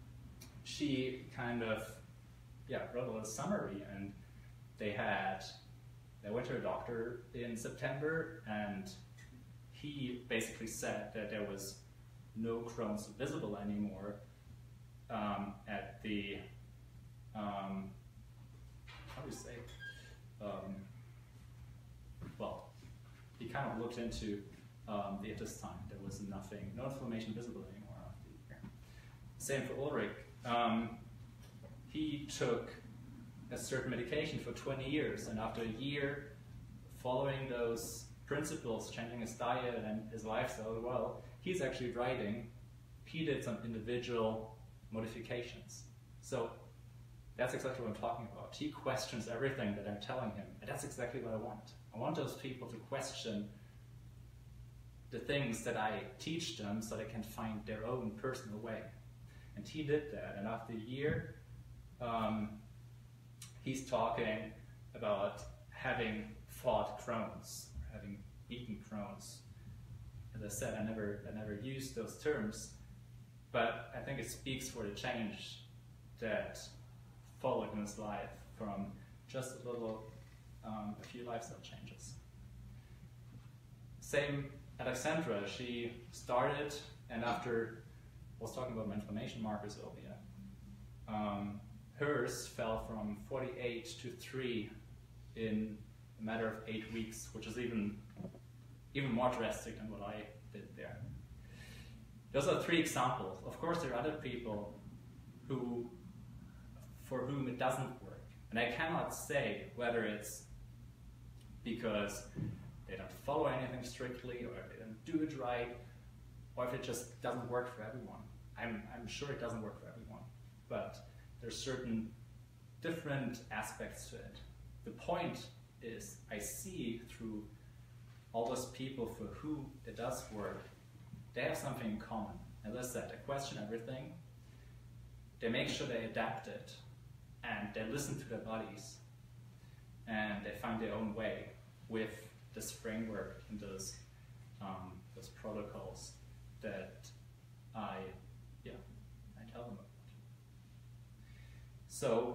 she kind of, yeah, wrote a little summary, and they had, they went to a doctor in September, and he basically said that there was no Crohn's visible anymore um, at the, um, how do you say, um, well, he kind of looked into um, the intestine. There was nothing, no inflammation visible anymore after a year. Same for Ulrich. Um, he took a certain medication for twenty years, and after a year following those principles, changing his diet and his lifestyle as well, he's actually writing, he did some individual modifications. So that's exactly what I'm talking about. He questions everything that I'm telling him, and that's exactly what I want. I want those people to question the things that I teach them so they can find their own personal way. And he did that, and after a year, um, he's talking about having fought Crohn's, or having beaten Crohn's. As I said, I never, I never used those terms, but I think it speaks for the change that followed in his life from just a little, um, a few lifestyle changes. Same, Alexandra, she started, and after, I was talking about my inflammation markers earlier, um, hers fell from forty-eight to three in a matter of eight weeks, which is even, even more drastic than what I did there. Those are three examples. Of course, there are other people who, for whom it doesn't work. And I cannot say whether it's because they don't follow anything strictly, or if they don't do it right, or if it just doesn't work for everyone. I'm, I'm sure it doesn't work for everyone, but there's certain different aspects to it. The point is, I see through all those people for who it does work, they have something in common. As I said, they question everything, they make sure they adapt it, and they listen to their bodies, and they find their own way with this framework and those, um, those protocols that I, yeah, I tell them about. So,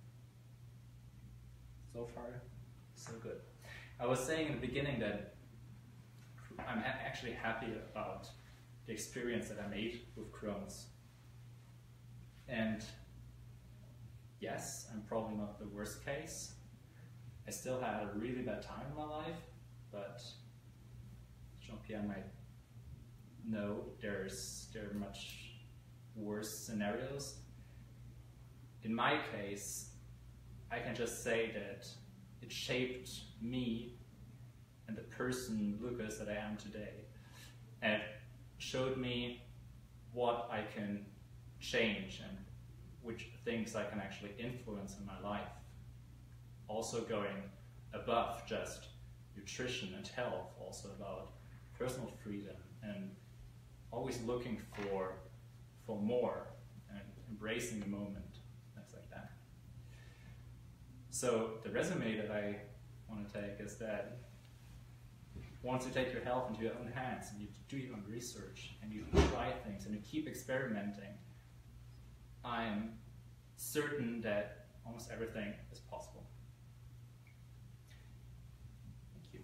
so far, so good. I was saying in the beginning that I'm ha actually happy about the experience that I made with Crohn's. And yes, I'm probably not the worst case. I still had a really bad time in my life, but Jean-Pierre might know there's there are much worse scenarios. In my case, I can just say that it shaped me and the person, Lucas, that I am today. And it showed me what I can change and which things I can actually influence in my life. Also going above just nutrition and health, also about personal freedom and always looking for, for more and embracing the moment, things like that. So the resume that I want to take is that once you take your health into your own hands and you do your own research and you try things and you keep experimenting, I'm certain that almost everything is possible. Thank you.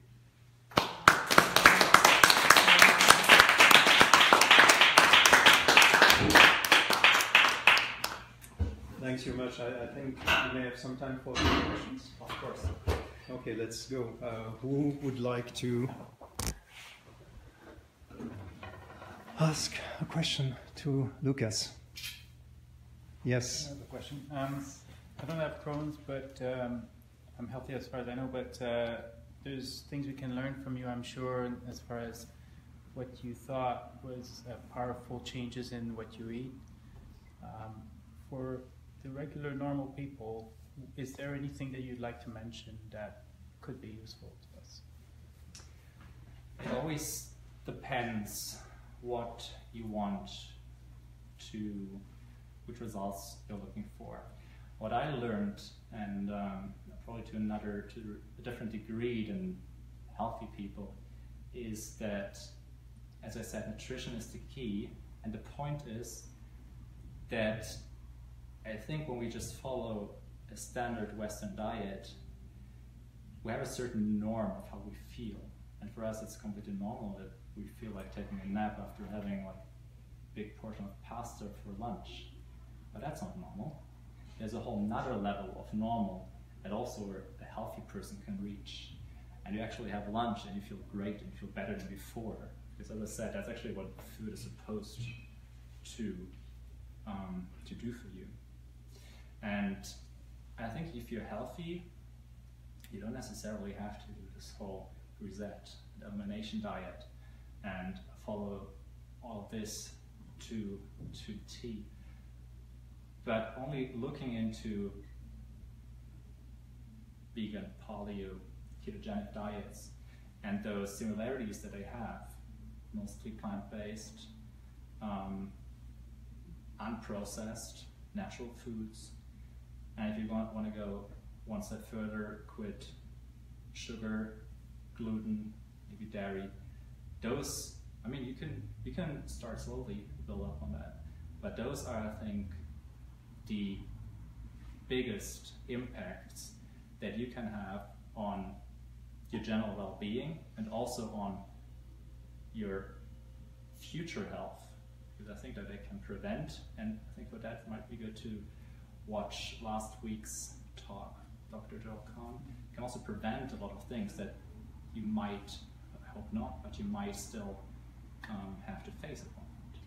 Thanks so much. I, I think we may have some time for questions. Of course. Okay, let's go. Uh, who would like to ask a question to Lucas. Yes. I have a question. Um, I don't have Crohn's, but um, I'm healthy as far as I know. But uh, there's things we can learn from you, I'm sure, as far as what you thought was uh, powerful changes in what you eat. Um, for the regular, normal people, is there anything that you'd like to mention that could be useful to us? It always depends what you want to, which results you're looking for. What I learned, and um, probably to another, to a different degree than healthy people, is that, as I said, nutrition is the key, and the point is that I think when we just follow a standard Western diet, we have a certain norm of how we feel. And for us, it's completely normal that we feel like taking a nap after having like a big portion of pasta for lunch. But that's not normal. There's a whole nother level of normal that also a healthy person can reach. And you actually have lunch and you feel great and you feel better than before. Because as I said, that's actually what food is supposed to, um, to do for you. And I think if you're healthy, you don't necessarily have to do this whole reset, elimination diet, and follow all this to, to T. But only looking into vegan, paleo, ketogenic diets and those similarities that they have, mostly plant-based, um, unprocessed, natural foods. And if you want, want to go one step further, quit sugar, gluten, maybe dairy. Those, I mean, you can you can start slowly, build up on that. But those are, I think, the biggest impacts that you can have on your general well-being and also on your future health, because I think that they can prevent, and I think for that might be good to watch last week's talk, Doctor Joel Kahn. Can also prevent a lot of things that you might, I hope not, but you might still um, have to face at one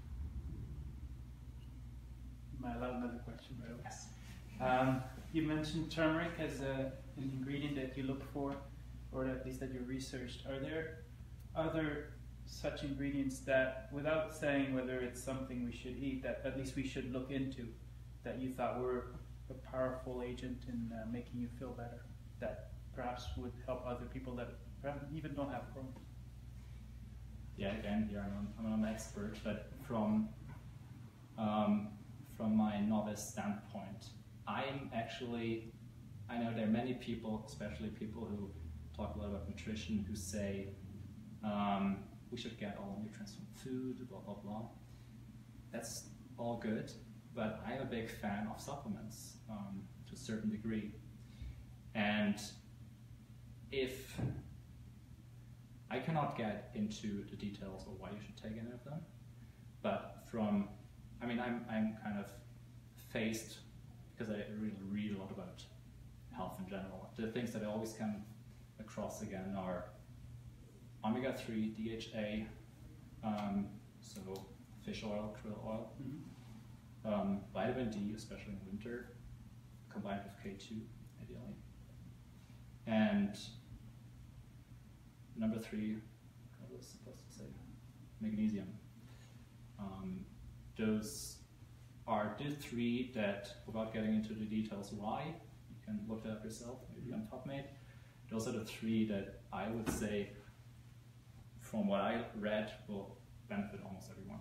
point. Am I allowed another question, by the way? Yes. Um, you mentioned turmeric as a, an ingredient that you look for, or at least that you researched. Are there other such ingredients that, without saying whether it's something we should eat, that at least we should look into, that you thought were a powerful agent in uh, making you feel better, that perhaps would help other people that perhaps even don't have Crohn's? Yeah, again, here I'm, I'm not an expert, but from um, from my novice standpoint, I'm actually, I know there are many people, especially people who talk a lot about nutrition, who say um, we should get all nutrients from food, blah, blah, blah. That's all good, but I'm a big fan of supplements um, to a certain degree. And if I cannot get into the details of why you should take any of them, but from, I mean, I'm, I'm kind of faced, because I really read a lot about health in general. The things that I always come across again are omega three, D H A, um, so fish oil, krill oil, mm-hmm. um, vitamin D, especially in winter, combined with K two, ideally. And number three, what was I supposed to say? Magnesium. Um, those are the three that, without getting into the details why, you can look that up yourself, maybe on TopMate. Those are the three that I would say, from what I read, will benefit almost everyone.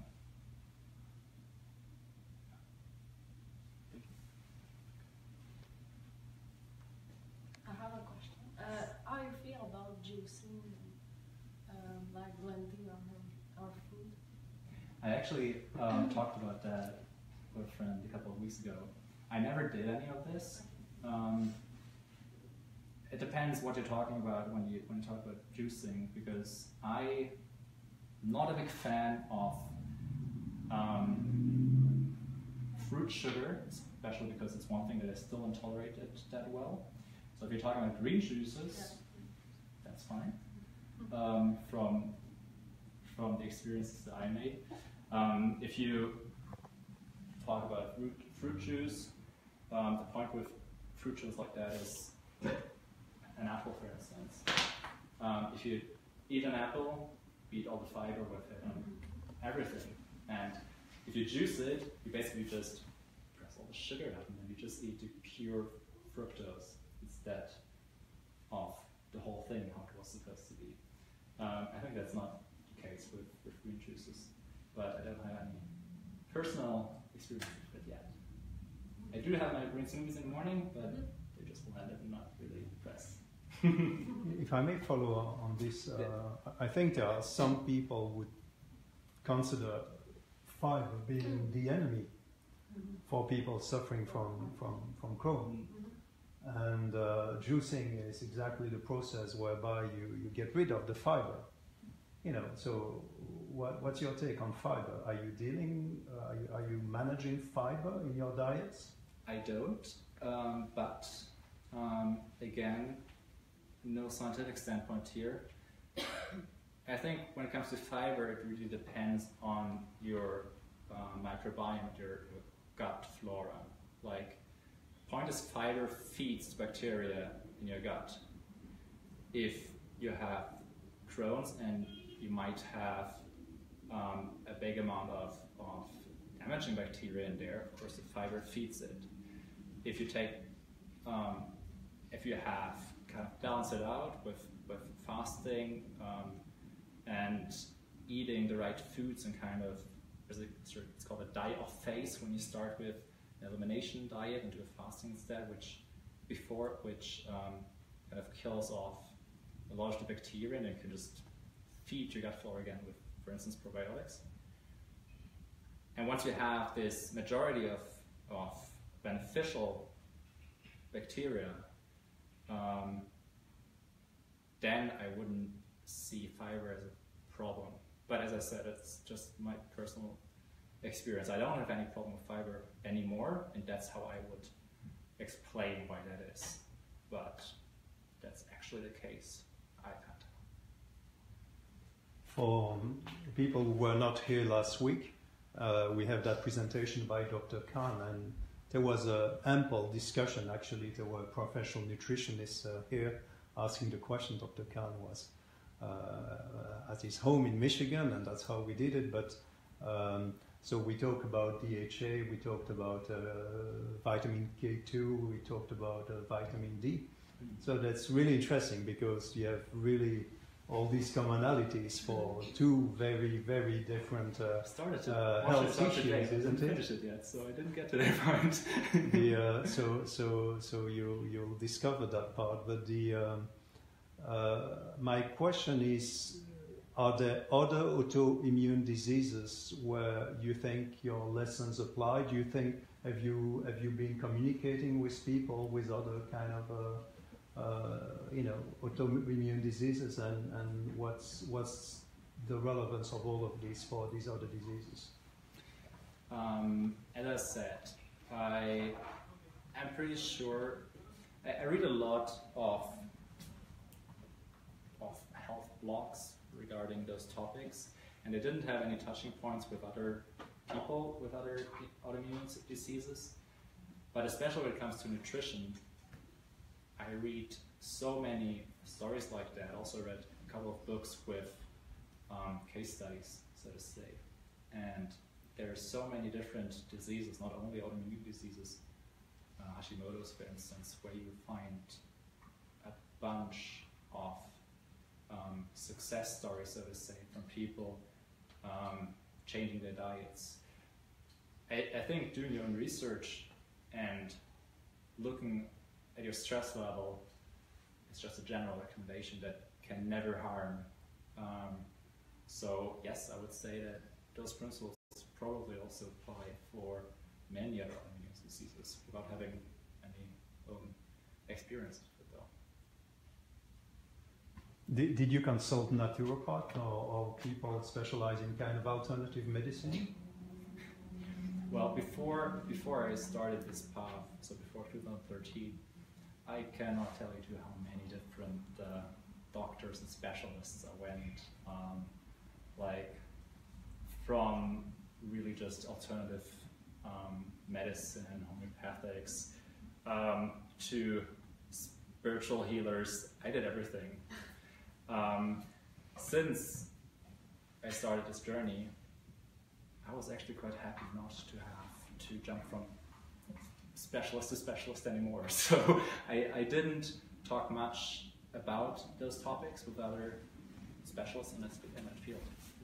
I have a question. Uh, how you feel about juicing, um, like blending our, our food? I actually um, talked about that with a friend a couple of weeks ago. I never did any of this. Um, it depends what you're talking about when you when you talk about juicing, because I'm not a big fan of um, fruit sugar, especially because it's one thing that I still don't tolerate it that well. So if you're talking about green juices, that's fine. Um, from from the experiences that I made, Um, if you talk about fruit, fruit juice, um, the point with fruit juice like that is an apple, for instance. Um, if you eat an apple, you eat all the fiber with it and everything. And if you juice it, you basically just press all the sugar out and then you just eat the pure fructose instead of the whole thing, how it was supposed to be. Um, I think that's not the case with, with green juices, but I don't have any personal experience with it yet. I do have my green smoothies in the morning, but they just landed and not really impressed. If I may follow on this, uh, I think there are some people would consider fiber being the enemy for people suffering from, from, from Crohn. And uh, juicing is exactly the process whereby you, you get rid of the fiber. You know, so what, what's your take on fiber? Are you dealing, uh, are, you, are you managing fiber in your diets? I don't, um, but um, again, no scientific standpoint here. I think when it comes to fiber, it really depends on your uh, microbiome, your, your gut flora. Like, point is fiber feeds the bacteria in your gut. If you have Crohn's and you might have um, a big amount of, of damaging bacteria in there, of course the fiber feeds it. If you take, um, if you have kind of balance it out with, with fasting um, and eating the right foods and kind of, it's called a die-off phase when you start with an elimination diet and do a fasting instead, which before which um, kind of kills off a lot of the bacteria and you can just feed your gut flora again with, for instance, probiotics. And once you have this majority of, of beneficial bacteria, um, then I wouldn't see fiber as a problem. But as I said, it's just my personal experience. I don't have any problem with fiber anymore, and that's how I would explain why that is. But that's actually the case. I can't. For people who were not here last week, uh, we have that presentation by Doctor Khan, and there was an ample discussion. Actually, there were professional nutritionists uh, here asking the question. Doctor Khan was uh, at his home in Michigan, and that's how we did it. But um, so we talked about D H A, we talked about uh, vitamin K two, we talked about uh, vitamin D. So that's really interesting because you have really all these commonalities for two very, very different uh, started to uh, health issues, today. isn't I didn't it? finish it yet, so I didn't get to that point. the, uh, so, so, so you you'll discover that part. But the um, uh, my question is: are there other autoimmune diseases where you think your lessons apply? Do you think have you have you been communicating with people with other kind of uh, uh, you know autoimmune diseases, and, and what's what's the relevance of all of these for these other diseases? Um, as I said, I am pretty sure. I, I read a lot of of health blogs regarding those topics, and they didn't have any touching points with other people with other autoimmune diseases. But especially when it comes to nutrition, I read so many stories like that. Also read a couple of books with um, case studies, so to say. And there are so many different diseases, not only autoimmune diseases, uh, Hashimoto's for instance, where you find a bunch of um, success stories, so to say, from people um, changing their diets. I, I think doing your own research and looking at your stress level is just a general recommendation that can never harm. Um, so yes, I would say that those principles probably also apply for many other autoimmune diseases without having any own experience with them. Did, did you consult naturopath or, or people specializing in kind of alternative medicine? Well, before before I started this path, so before two thousand thirteen, I cannot tell you to how many different uh, doctors and specialists I went. Um, like from really just alternative um, medicine, homeopathics, um, to spiritual healers. I did everything. Um, since I started this journey, I was actually quite happy not to have to jump from specialist to specialist anymore. So I, I didn't talk much about those topics with other specialists in that, in that field.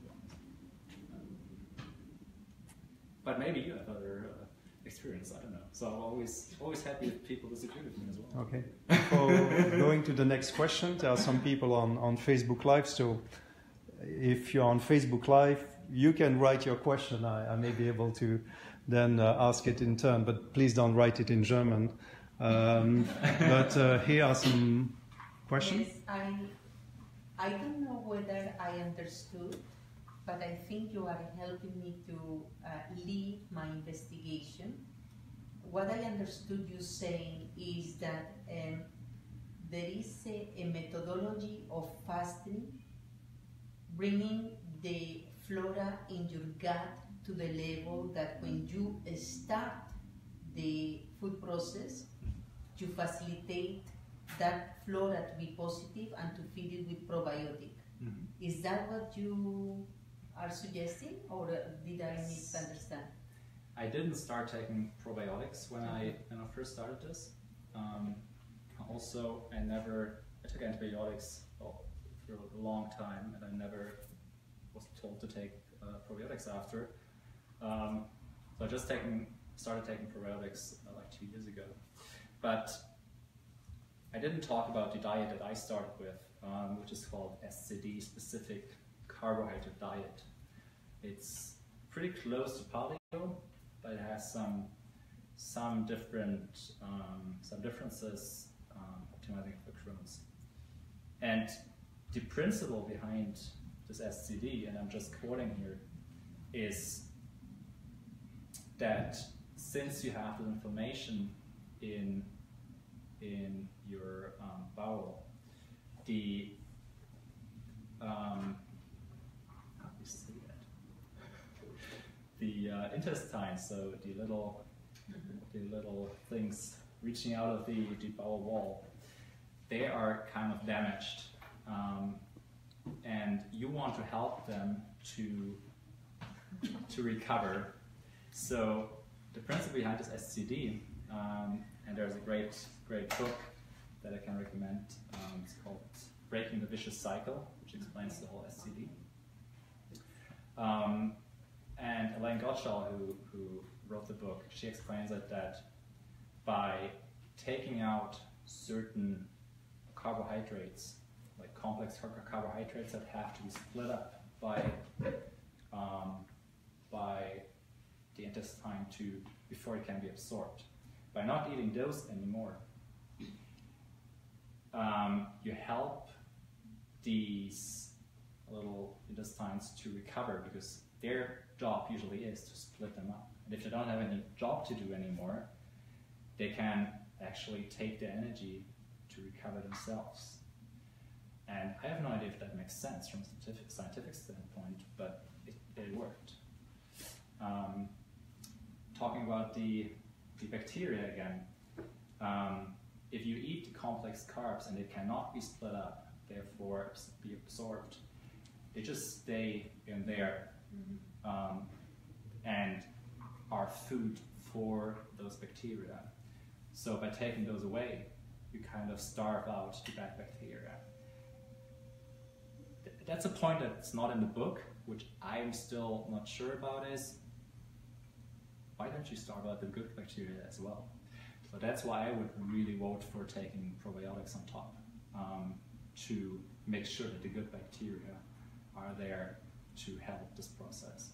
But maybe you have other uh, experience, I don't know. So I'm always, always happy if people disagree with me as well. Okay. Before going to the next question, there are some people on, on Facebook Live, so if you're on Facebook Live, you can write your question. I, I may be able to then uh, ask it in turn, but please don't write it in German. Um, but uh, here are some questions. Yes, I, I don't know whether I understood, but I think you are helping me to uh, lead my investigation. What I understood you saying is that um, there is a, a methodology of fasting, bringing the flora in your gut to the level that when you start the food process, you facilitate that flora to be positive and to feed it with probiotic. Mm-hmm. Is that what you are suggesting, or did I misunderstand? I didn't start taking probiotics when I when I first started this. Um, also, I never I took antibiotics for a long time, and I never was told to take uh, probiotics after. Um, so I just taken started taking probiotics uh, like two years ago, but I didn't talk about the diet that I started with, um, which is called S C D, specific carbohydrate diet. It's pretty close to paleo, but it has some some different um, some differences um, optimizing for Crohn's. And the principle behind this S C D, and I'm just quoting here, is that since you have the inflammation in in your um, bowel, the um, how do you say that? The uh, intestines, so the little the little things reaching out of the, the bowel wall, they are kind of damaged, um, and you want to help them to to recover. So the principle behind this S C D, um, and there's a great great book that I can recommend. Um, it's called Breaking the Vicious Cycle, which explains the whole S C D. Um, and Elaine Gottschall, who, who wrote the book, she explains it that by taking out certain carbohydrates, like complex carbohydrates that have to be split up by um, by the intestine to before it can be absorbed. By not eating those anymore, um, you help these little intestines to recover, because their job usually is to split them up. And if they don't have any job to do anymore, they can actually take the energy to recover themselves. And I have no idea if that makes sense from a scientific, scientific standpoint, but it, it worked. Um, talking about the, the bacteria again, um, if you eat the complex carbs and they cannot be split up, therefore be absorbed, they just stay in there mm-hmm. um, and are food for those bacteria. So by taking those away, you kind of starve out the bad bacteria. That's a point that's not in the book, which I'm still not sure about, is why don't you starve out the good bacteria as well? So that's why I would really vote for taking probiotics on top, um, to make sure that the good bacteria are there to help this process.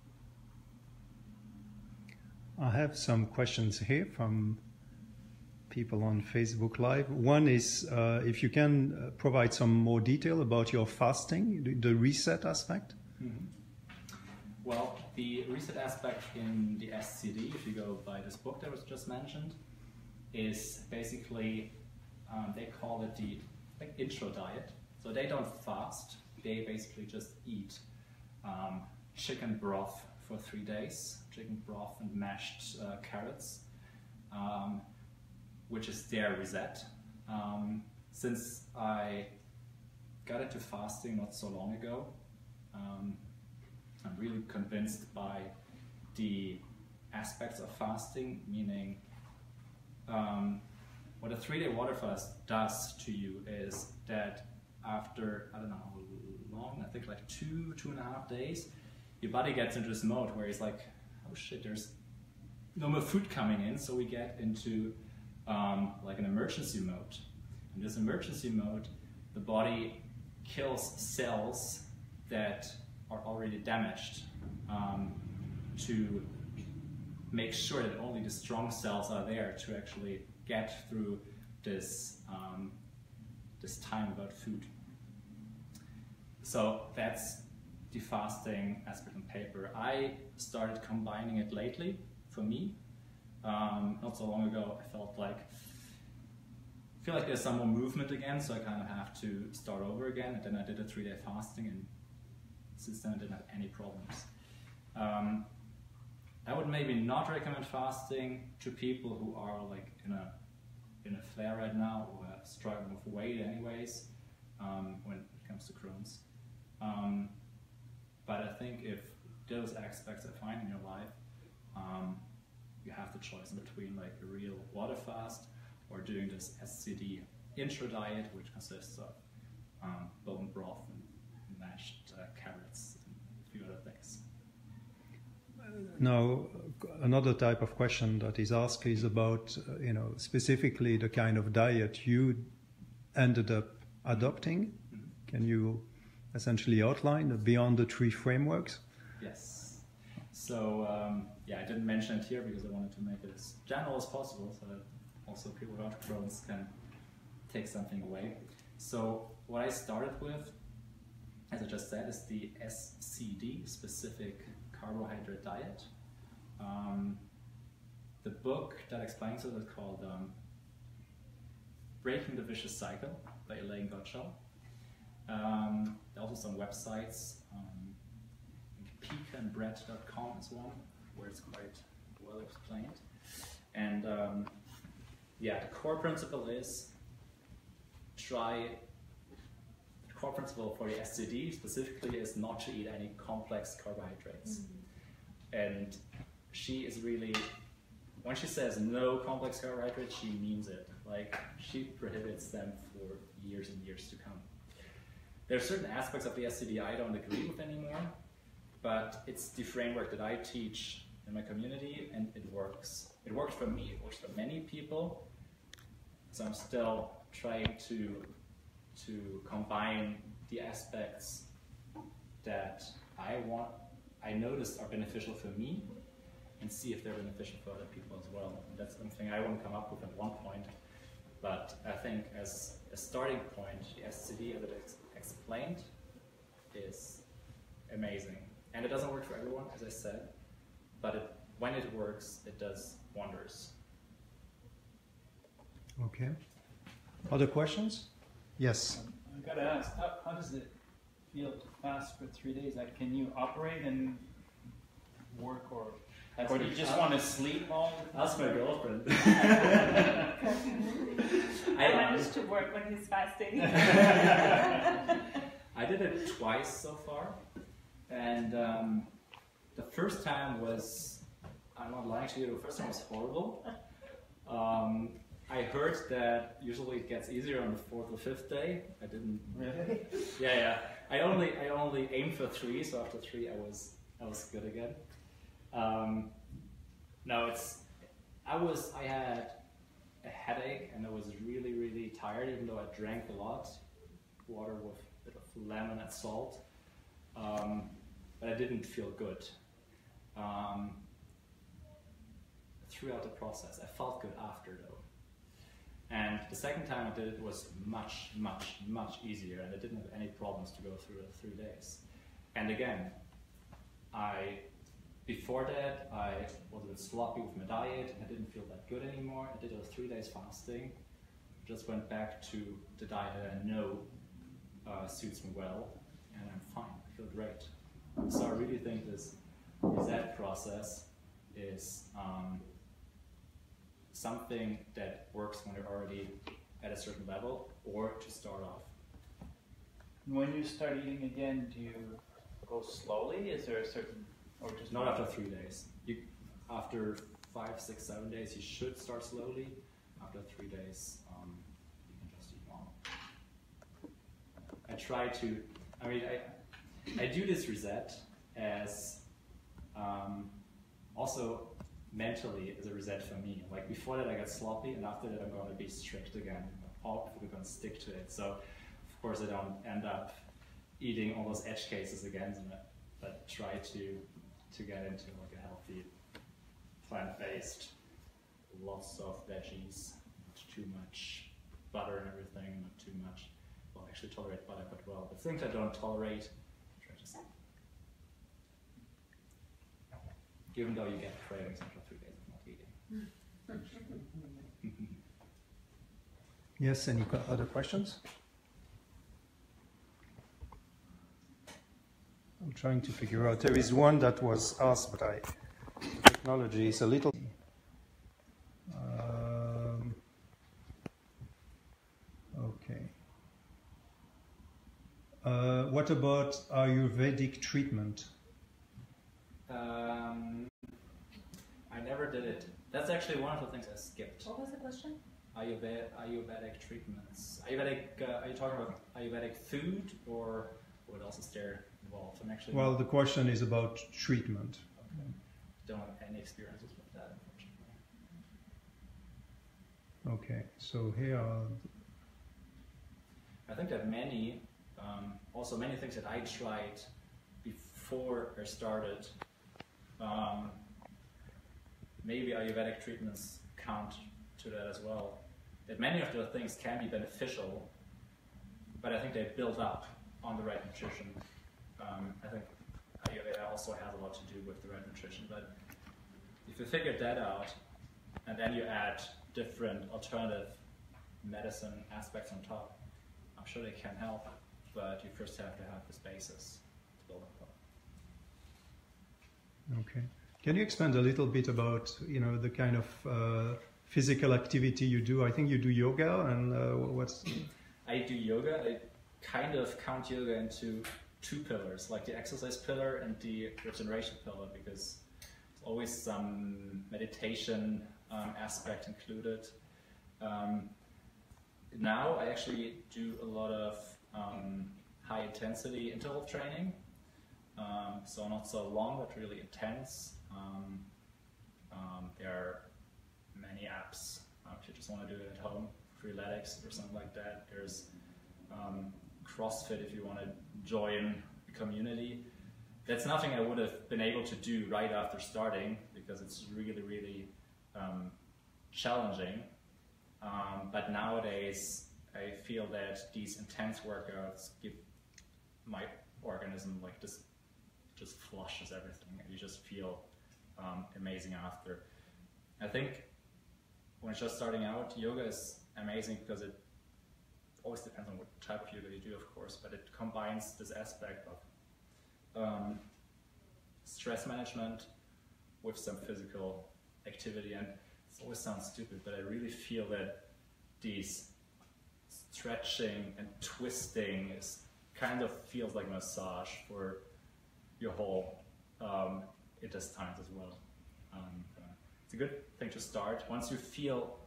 I have some questions here from people on Facebook Live. One is uh, if you can uh, provide some more detail about your fasting, the, the reset aspect. Mm-hmm. Well, the reset aspect in the S C D, if you go by this book that was just mentioned, is basically, um, they call it the like, intro diet. So they don't fast, they basically just eat um, chicken broth for three days, chicken broth and mashed uh, carrots, um, which is their reset. Um, since I got into fasting not so long ago, um, I'm really convinced by the aspects of fasting, meaning um, what a three-day water fast does to you is that after, I don't know how long, I think like two, two and a half days, your body gets into this mode where it's like, oh shit, there's no more food coming in, so we get into um, like an emergency mode. In this emergency mode, the body kills cells that are already damaged um, to make sure that only the strong cells are there to actually get through this, um, this time without food. So that's the fasting aspect on paper. I started combining it lately for me. Um, not so long ago, I felt like I feel like there's some more movement again, so I kind of have to start over again. And then I did a three-day fasting, and since then I didn't have any problems. Um, I would maybe not recommend fasting to people who are like in a in a flare right now, or are struggling with weight anyways, um, when it comes to Crohn's. Um, but I think if those aspects are fine in your life, um, you have the choice in between like a real water fast or doing this S C D intro diet, which consists of um, bone broth and mashed uh, carrots and a few other things. Now, another type of question that is asked is about, uh, you know, specifically the kind of diet you ended up adopting. Mm-hmm. Can you essentially outline the beyond the three frameworks? Yes. So, um, yeah, I didn't mention it here because I wanted to make it as general as possible so that also people without Crohn's can take something away. So, what I started with, as I just said, is the S C D, specific carbohydrate diet. Um, the book that explains it is called um, Breaking the Vicious Cycle by Elaine Gottschall. Um, there are also some websites, um, pecan bread dot com is one, where it's quite well explained. And um, yeah, the core principle is try, the core principle for the S C D specifically is not to eat any complex carbohydrates. Mm-hmm. And she is really, when she says no complex carbohydrates, she means it. Like, she prohibits them for years and years to come. There are certain aspects of the S C D I don't agree with anymore, but it's the framework that I teach in my community, and it works. It works for me, it works for many people, so I'm still trying to, to combine the aspects that I want, I noticed are beneficial for me, and see if they're beneficial for other people as well. And that's something I won't come up with at one point, but I think as a starting point, the S C D, as it is explained, is amazing. And it doesn't work for everyone, as I said, but it, when it works, it does wonders. Okay. Other questions? Yes. Um, I gotta ask, how, how does it feel to fast for three days? Like, can you operate and work, or, or do you just want to sleep all the time? Ask my girlfriend. I managed to work when he's fasting. I did it twice so far, and um, the first time was, I'm not lying to you, the first time was horrible. Um, I heard that usually it gets easier on the fourth or fifth day. I didn't really. Yeah, yeah. I only I only aimed for three, so after three I was I was good again. Um, no, it's I was I had a headache and I was really really tired, even though I drank a lot, water with a bit of lemon and salt. Um, but I didn't feel good. Um, throughout the process, I felt good after though. And the second time I did it was much, much, much easier, and I didn't have any problems to go through the three days. And again, I, before that, I was a bit sloppy with my diet, and I didn't feel that good anymore. I did a three days fasting, just went back to the diet that I know uh, suits me well, and I'm fine, I feel great. So I really think this reset process is um, something that works when you're already at a certain level, or to start off. When you start eating again, do you go slowly? Is there a certain, or just not after three days? You, after five, six, seven days, you should start slowly. After three days, um, you can just eat normal. I try to. I mean, I I do this reset as um, also mentally as a reset for me. Like before that, I get sloppy, and after that, I'm going to be strict again. Hopefully, going to stick to it. So. Of course, I don't end up eating all those edge cases again, but try to to get into like a healthy, plant-based, lots of veggies, not too much butter and everything, not too much. Well, I actually tolerate butter quite well, but things I don't tolerate, try to stop. Even though you get cravings after three days of not eating. Yes, any other questions? I'm trying to figure out. There is one that was asked, but I technology is a little. Um, okay. Uh, what about Ayurvedic treatment? Um, I never did it. That's actually one of the things I skipped. What was the question? Ayurvedic, Ayurvedic treatments. Ayurvedic. Uh, are you talking about Ayurvedic food, or what else is there involved? I'm actually. Well, the question is about treatment. Okay. Don't have any experiences with that, unfortunately. Okay, so here are. I think that many, um, also many things that I tried before I started, um, maybe Ayurvedic treatments count to that as well. That many of the things can be beneficial, but I think they build up on the right nutrition. Um, I think Ayurveda also has a lot to do with the right nutrition, but if you figure that out, and then you add different alternative medicine aspects on top, I'm sure they can help, but you first have to have this basis to build up on. Okay. Can you expand a little bit about, you know, the kind of uh, physical activity you do? I think you do yoga, and uh, what's... I do yoga. I kind of count yoga into two pillars, like the exercise pillar and the regeneration pillar, because there's always some meditation um, aspect included. Um, now I actually do a lot of um, high intensity interval training, um, so not so long but really intense. Um, um, there are many apps uh, if you just want to do it at home, Freeletics or something like that. There's um, CrossFit if you want to join a community. That's nothing I would have been able to do right after starting because it's really, really um, challenging. Um, but nowadays, I feel that these intense workouts give my organism like this, just flushes everything, and you just feel um, amazing after. I think when it's just starting out, yoga is amazing because it always depends on what type of yoga you do, of course, but it combines this aspect of um, stress management with some physical activity. And it always sounds stupid, but I really feel that these stretching and twisting is kind of feels like massage for your whole um, intestines as well. Um, uh, it's a good thing to start. Once you feel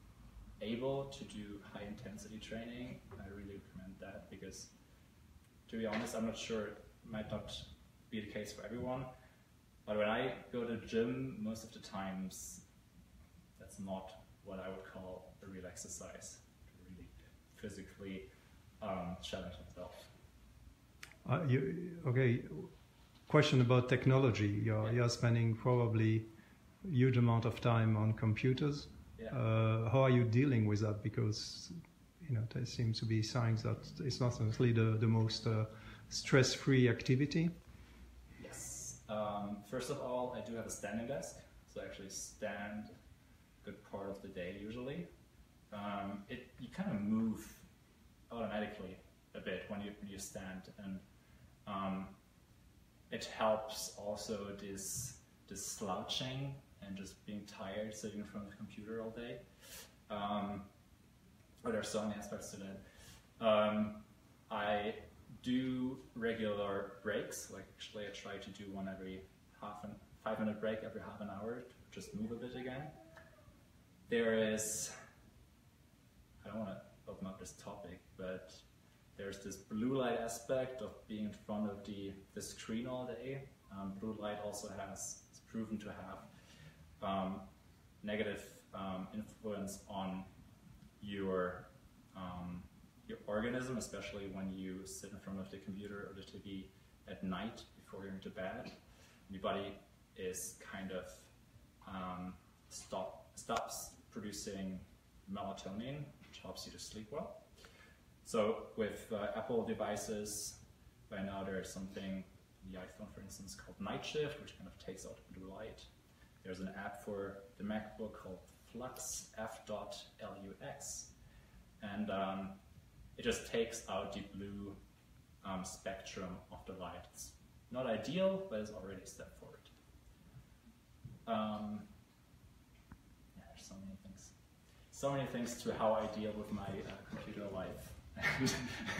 able to do high intensity training, I really recommend that because, to be honest, I'm not sure, it might not be the case for everyone, but when I go to the gym, most of the times that's not what I would call a real exercise, to really physically um, challenge myself. Uh, you, okay, question about technology. You're, yeah. you're spending probably a huge amount of time on computers. Yeah. Uh, how are you dealing with that? Because, you know, there seems to be signs that it's not necessarily the, the most uh, stress-free activity. Yes. Um, first of all, I do have a standing desk, so I actually stand a good part of the day usually. Um, it you kind of move automatically a bit when you when you stand, and um, it helps also this, this slouching and just being tired sitting in front of the computer all day. Um, but there are so many aspects to that. Um, I do regular breaks, like actually I try to do one every half an, five minute break every half an hour to just move a bit again. There is, I don't want to open up this topic, but there's this blue light aspect of being in front of the, the screen all day. Um, blue light also has, it's proven to have um, negative um, influence on your um, your organism, especially when you sit in front of the computer or the T V at night before you're into bed. Your body is kind of um, stop stops producing melatonin, which helps you to sleep well. So with uh, Apple devices, by now there's something in the iPhone, for instance, called Night Shift, which kind of takes out the blue light. There's an app for the MacBook called Flux, F L U X, and um, it just takes out the blue um, spectrum of the light. It's not ideal, but it's already a step forward. Um, yeah, there's so many things. So many things to how I deal with my uh, computer life.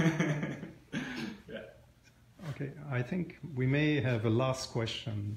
Yeah. Okay, I think we may have a last question.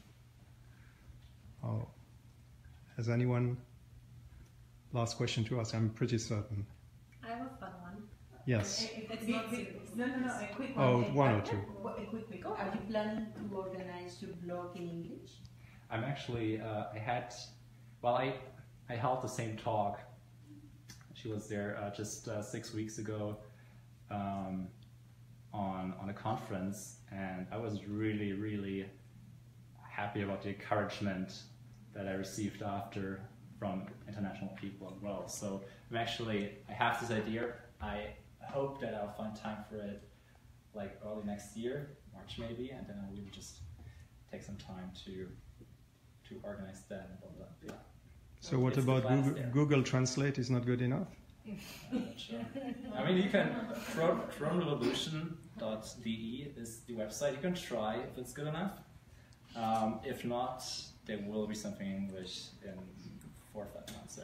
Oh, has anyone last question to ask? I'm pretty certain. I have a fun one. Yes. If it's not serious. No, no, no, a quick one. Oh, A- one a- or two. A quick, quick. Are you planning to organize your blog in English? I'm actually, uh, I had, well, I, I held the same talk. She was there uh, just uh, six weeks ago um, on, on a conference, and I was really, really happy about the encouragement that I received after from international people as well. So I'm actually, I have this idea. I hope that I'll find time for it like early next year, March maybe, and then I will just take some time to to organize that and build up. Yeah. So what It's the about class Google, there. Google Translate is not good enough? Sure. I mean, you can, Chrome Revolution dot D E is the website. You can try if it's good enough. Um, if not, there will be something in English in four or five months.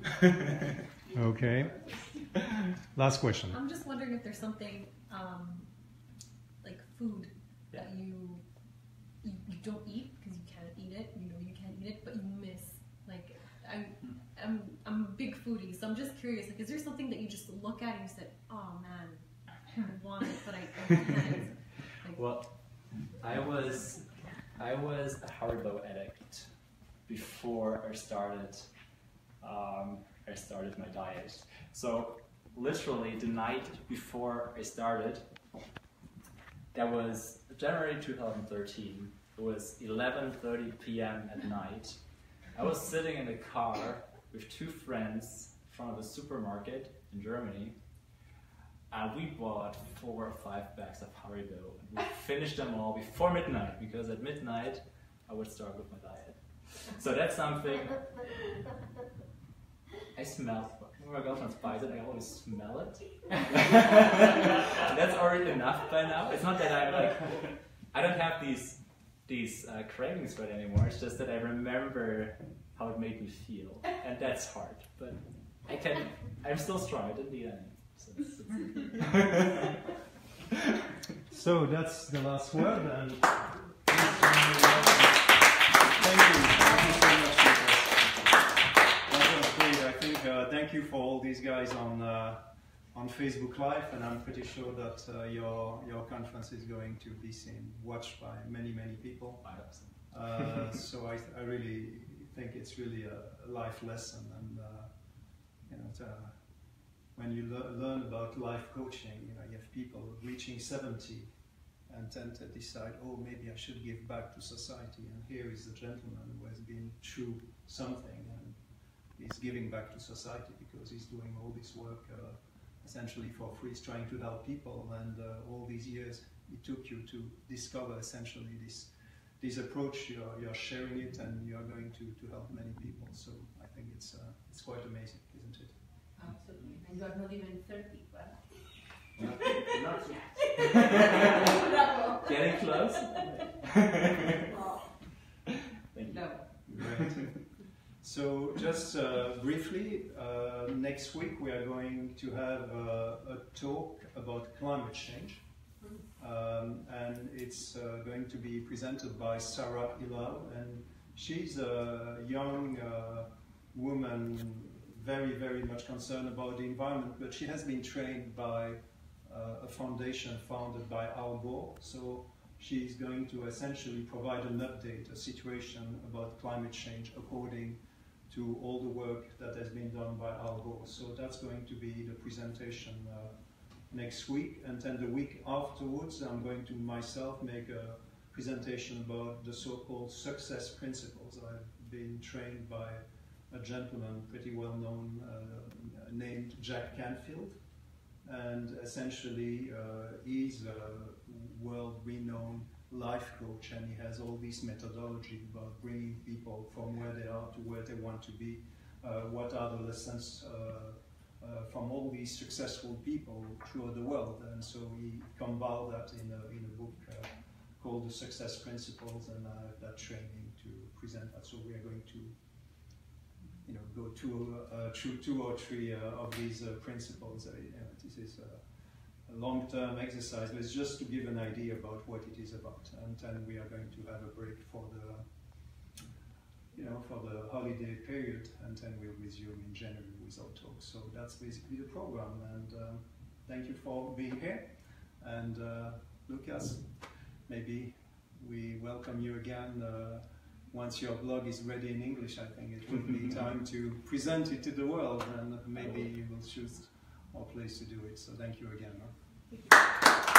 So. Okay. Last question. I'm just wondering if there's something um, like food Yeah. that you, you you don't eat because you can't eat it. You know you can't eat it, but you miss. Like I'm I'm I'm a big foodie, so I'm just curious. Like, is there something that you just look at and you said, "Oh man, I want it, but I, I can't." Like, Well, I was I was a Haribo addict before I started um, I started my diet. So literally the night before I started, that was January two thousand thirteen. It was eleven thirty p m at night. I was sitting in the car with two friends in front of a supermarket in Germany, and we bought four or five bags of Haribo. And we finished them all before midnight, because at midnight I would start with my diet. So that's something I smell. When my girlfriend buys it, I always smell it. That's already enough by now. It's not that I like, I don't have these these uh, cravings for it anymore. It's just that I remember how it made me feel, and that's hard. But I can. I'm still strong. I didn't eat any. So, it's, it's So that's the last word. And Thank you. Thank you so much, Lucas. That was great. I think uh, thank you for all these guys on uh, on Facebook Live, and I'm pretty sure that uh, your your conference is going to be seen, watched by many many people. I hope so. Uh, so I, I really think it's really a, a life lesson, and uh, you know, to, uh, when you le learn about life coaching, you know, you have people reaching seventy and tend to decide, oh, maybe I should give back to society. And here is the gentleman who has been through something and he's giving back to society because he's doing all this work uh, essentially for free. He's trying to help people, and uh, all these years it took you to discover essentially this this approach. You're, you're sharing it, and you're going to, to help many people. So I think it's uh, it's quite amazing, isn't it? Absolutely. And you are not even thirty, right? Not, not yet. Getting close. Thank you. No. Great. So just uh, briefly, uh, next week we are going to have uh, a talk about climate change. Um, and it's uh, going to be presented by Sarah Hilal, and she's a young uh, woman very, very much concerned about the environment, but she has been trained by uh, a foundation founded by Al Gore, so she's going to essentially provide an update, a situation about climate change according to all the work that has been done by Al Gore. So that's going to be the presentation uh, next week, and then the week afterwards I'm going to myself make a presentation about the so-called success principles. I've been trained by a gentleman pretty well known uh, named Jack Canfield, and essentially uh, he's a world-renowned life coach, and he has all this methodology about bringing people from where they are to where they want to be. Uh, what are the lessons uh, uh, from all these successful people throughout the world? And so he compiled that in a, in a book uh, called The Success Principles, and I have that training to present that. So we are going to you know, go to, uh, through two or three uh, of these uh, principles. Uh, you know, this is a, a long-term exercise, but it's just to give an idea about what it is about. And then we are going to have a break for the, you know, for the holiday period, and then we'll resume in January with our talk. So that's basically the program. And um, thank you for being here. And uh, Lucas, maybe we welcome you again. Uh, Once your blog is ready in English, I think it will be time to present it to the world, and maybe you will choose our place to do it. So thank you again. Huh?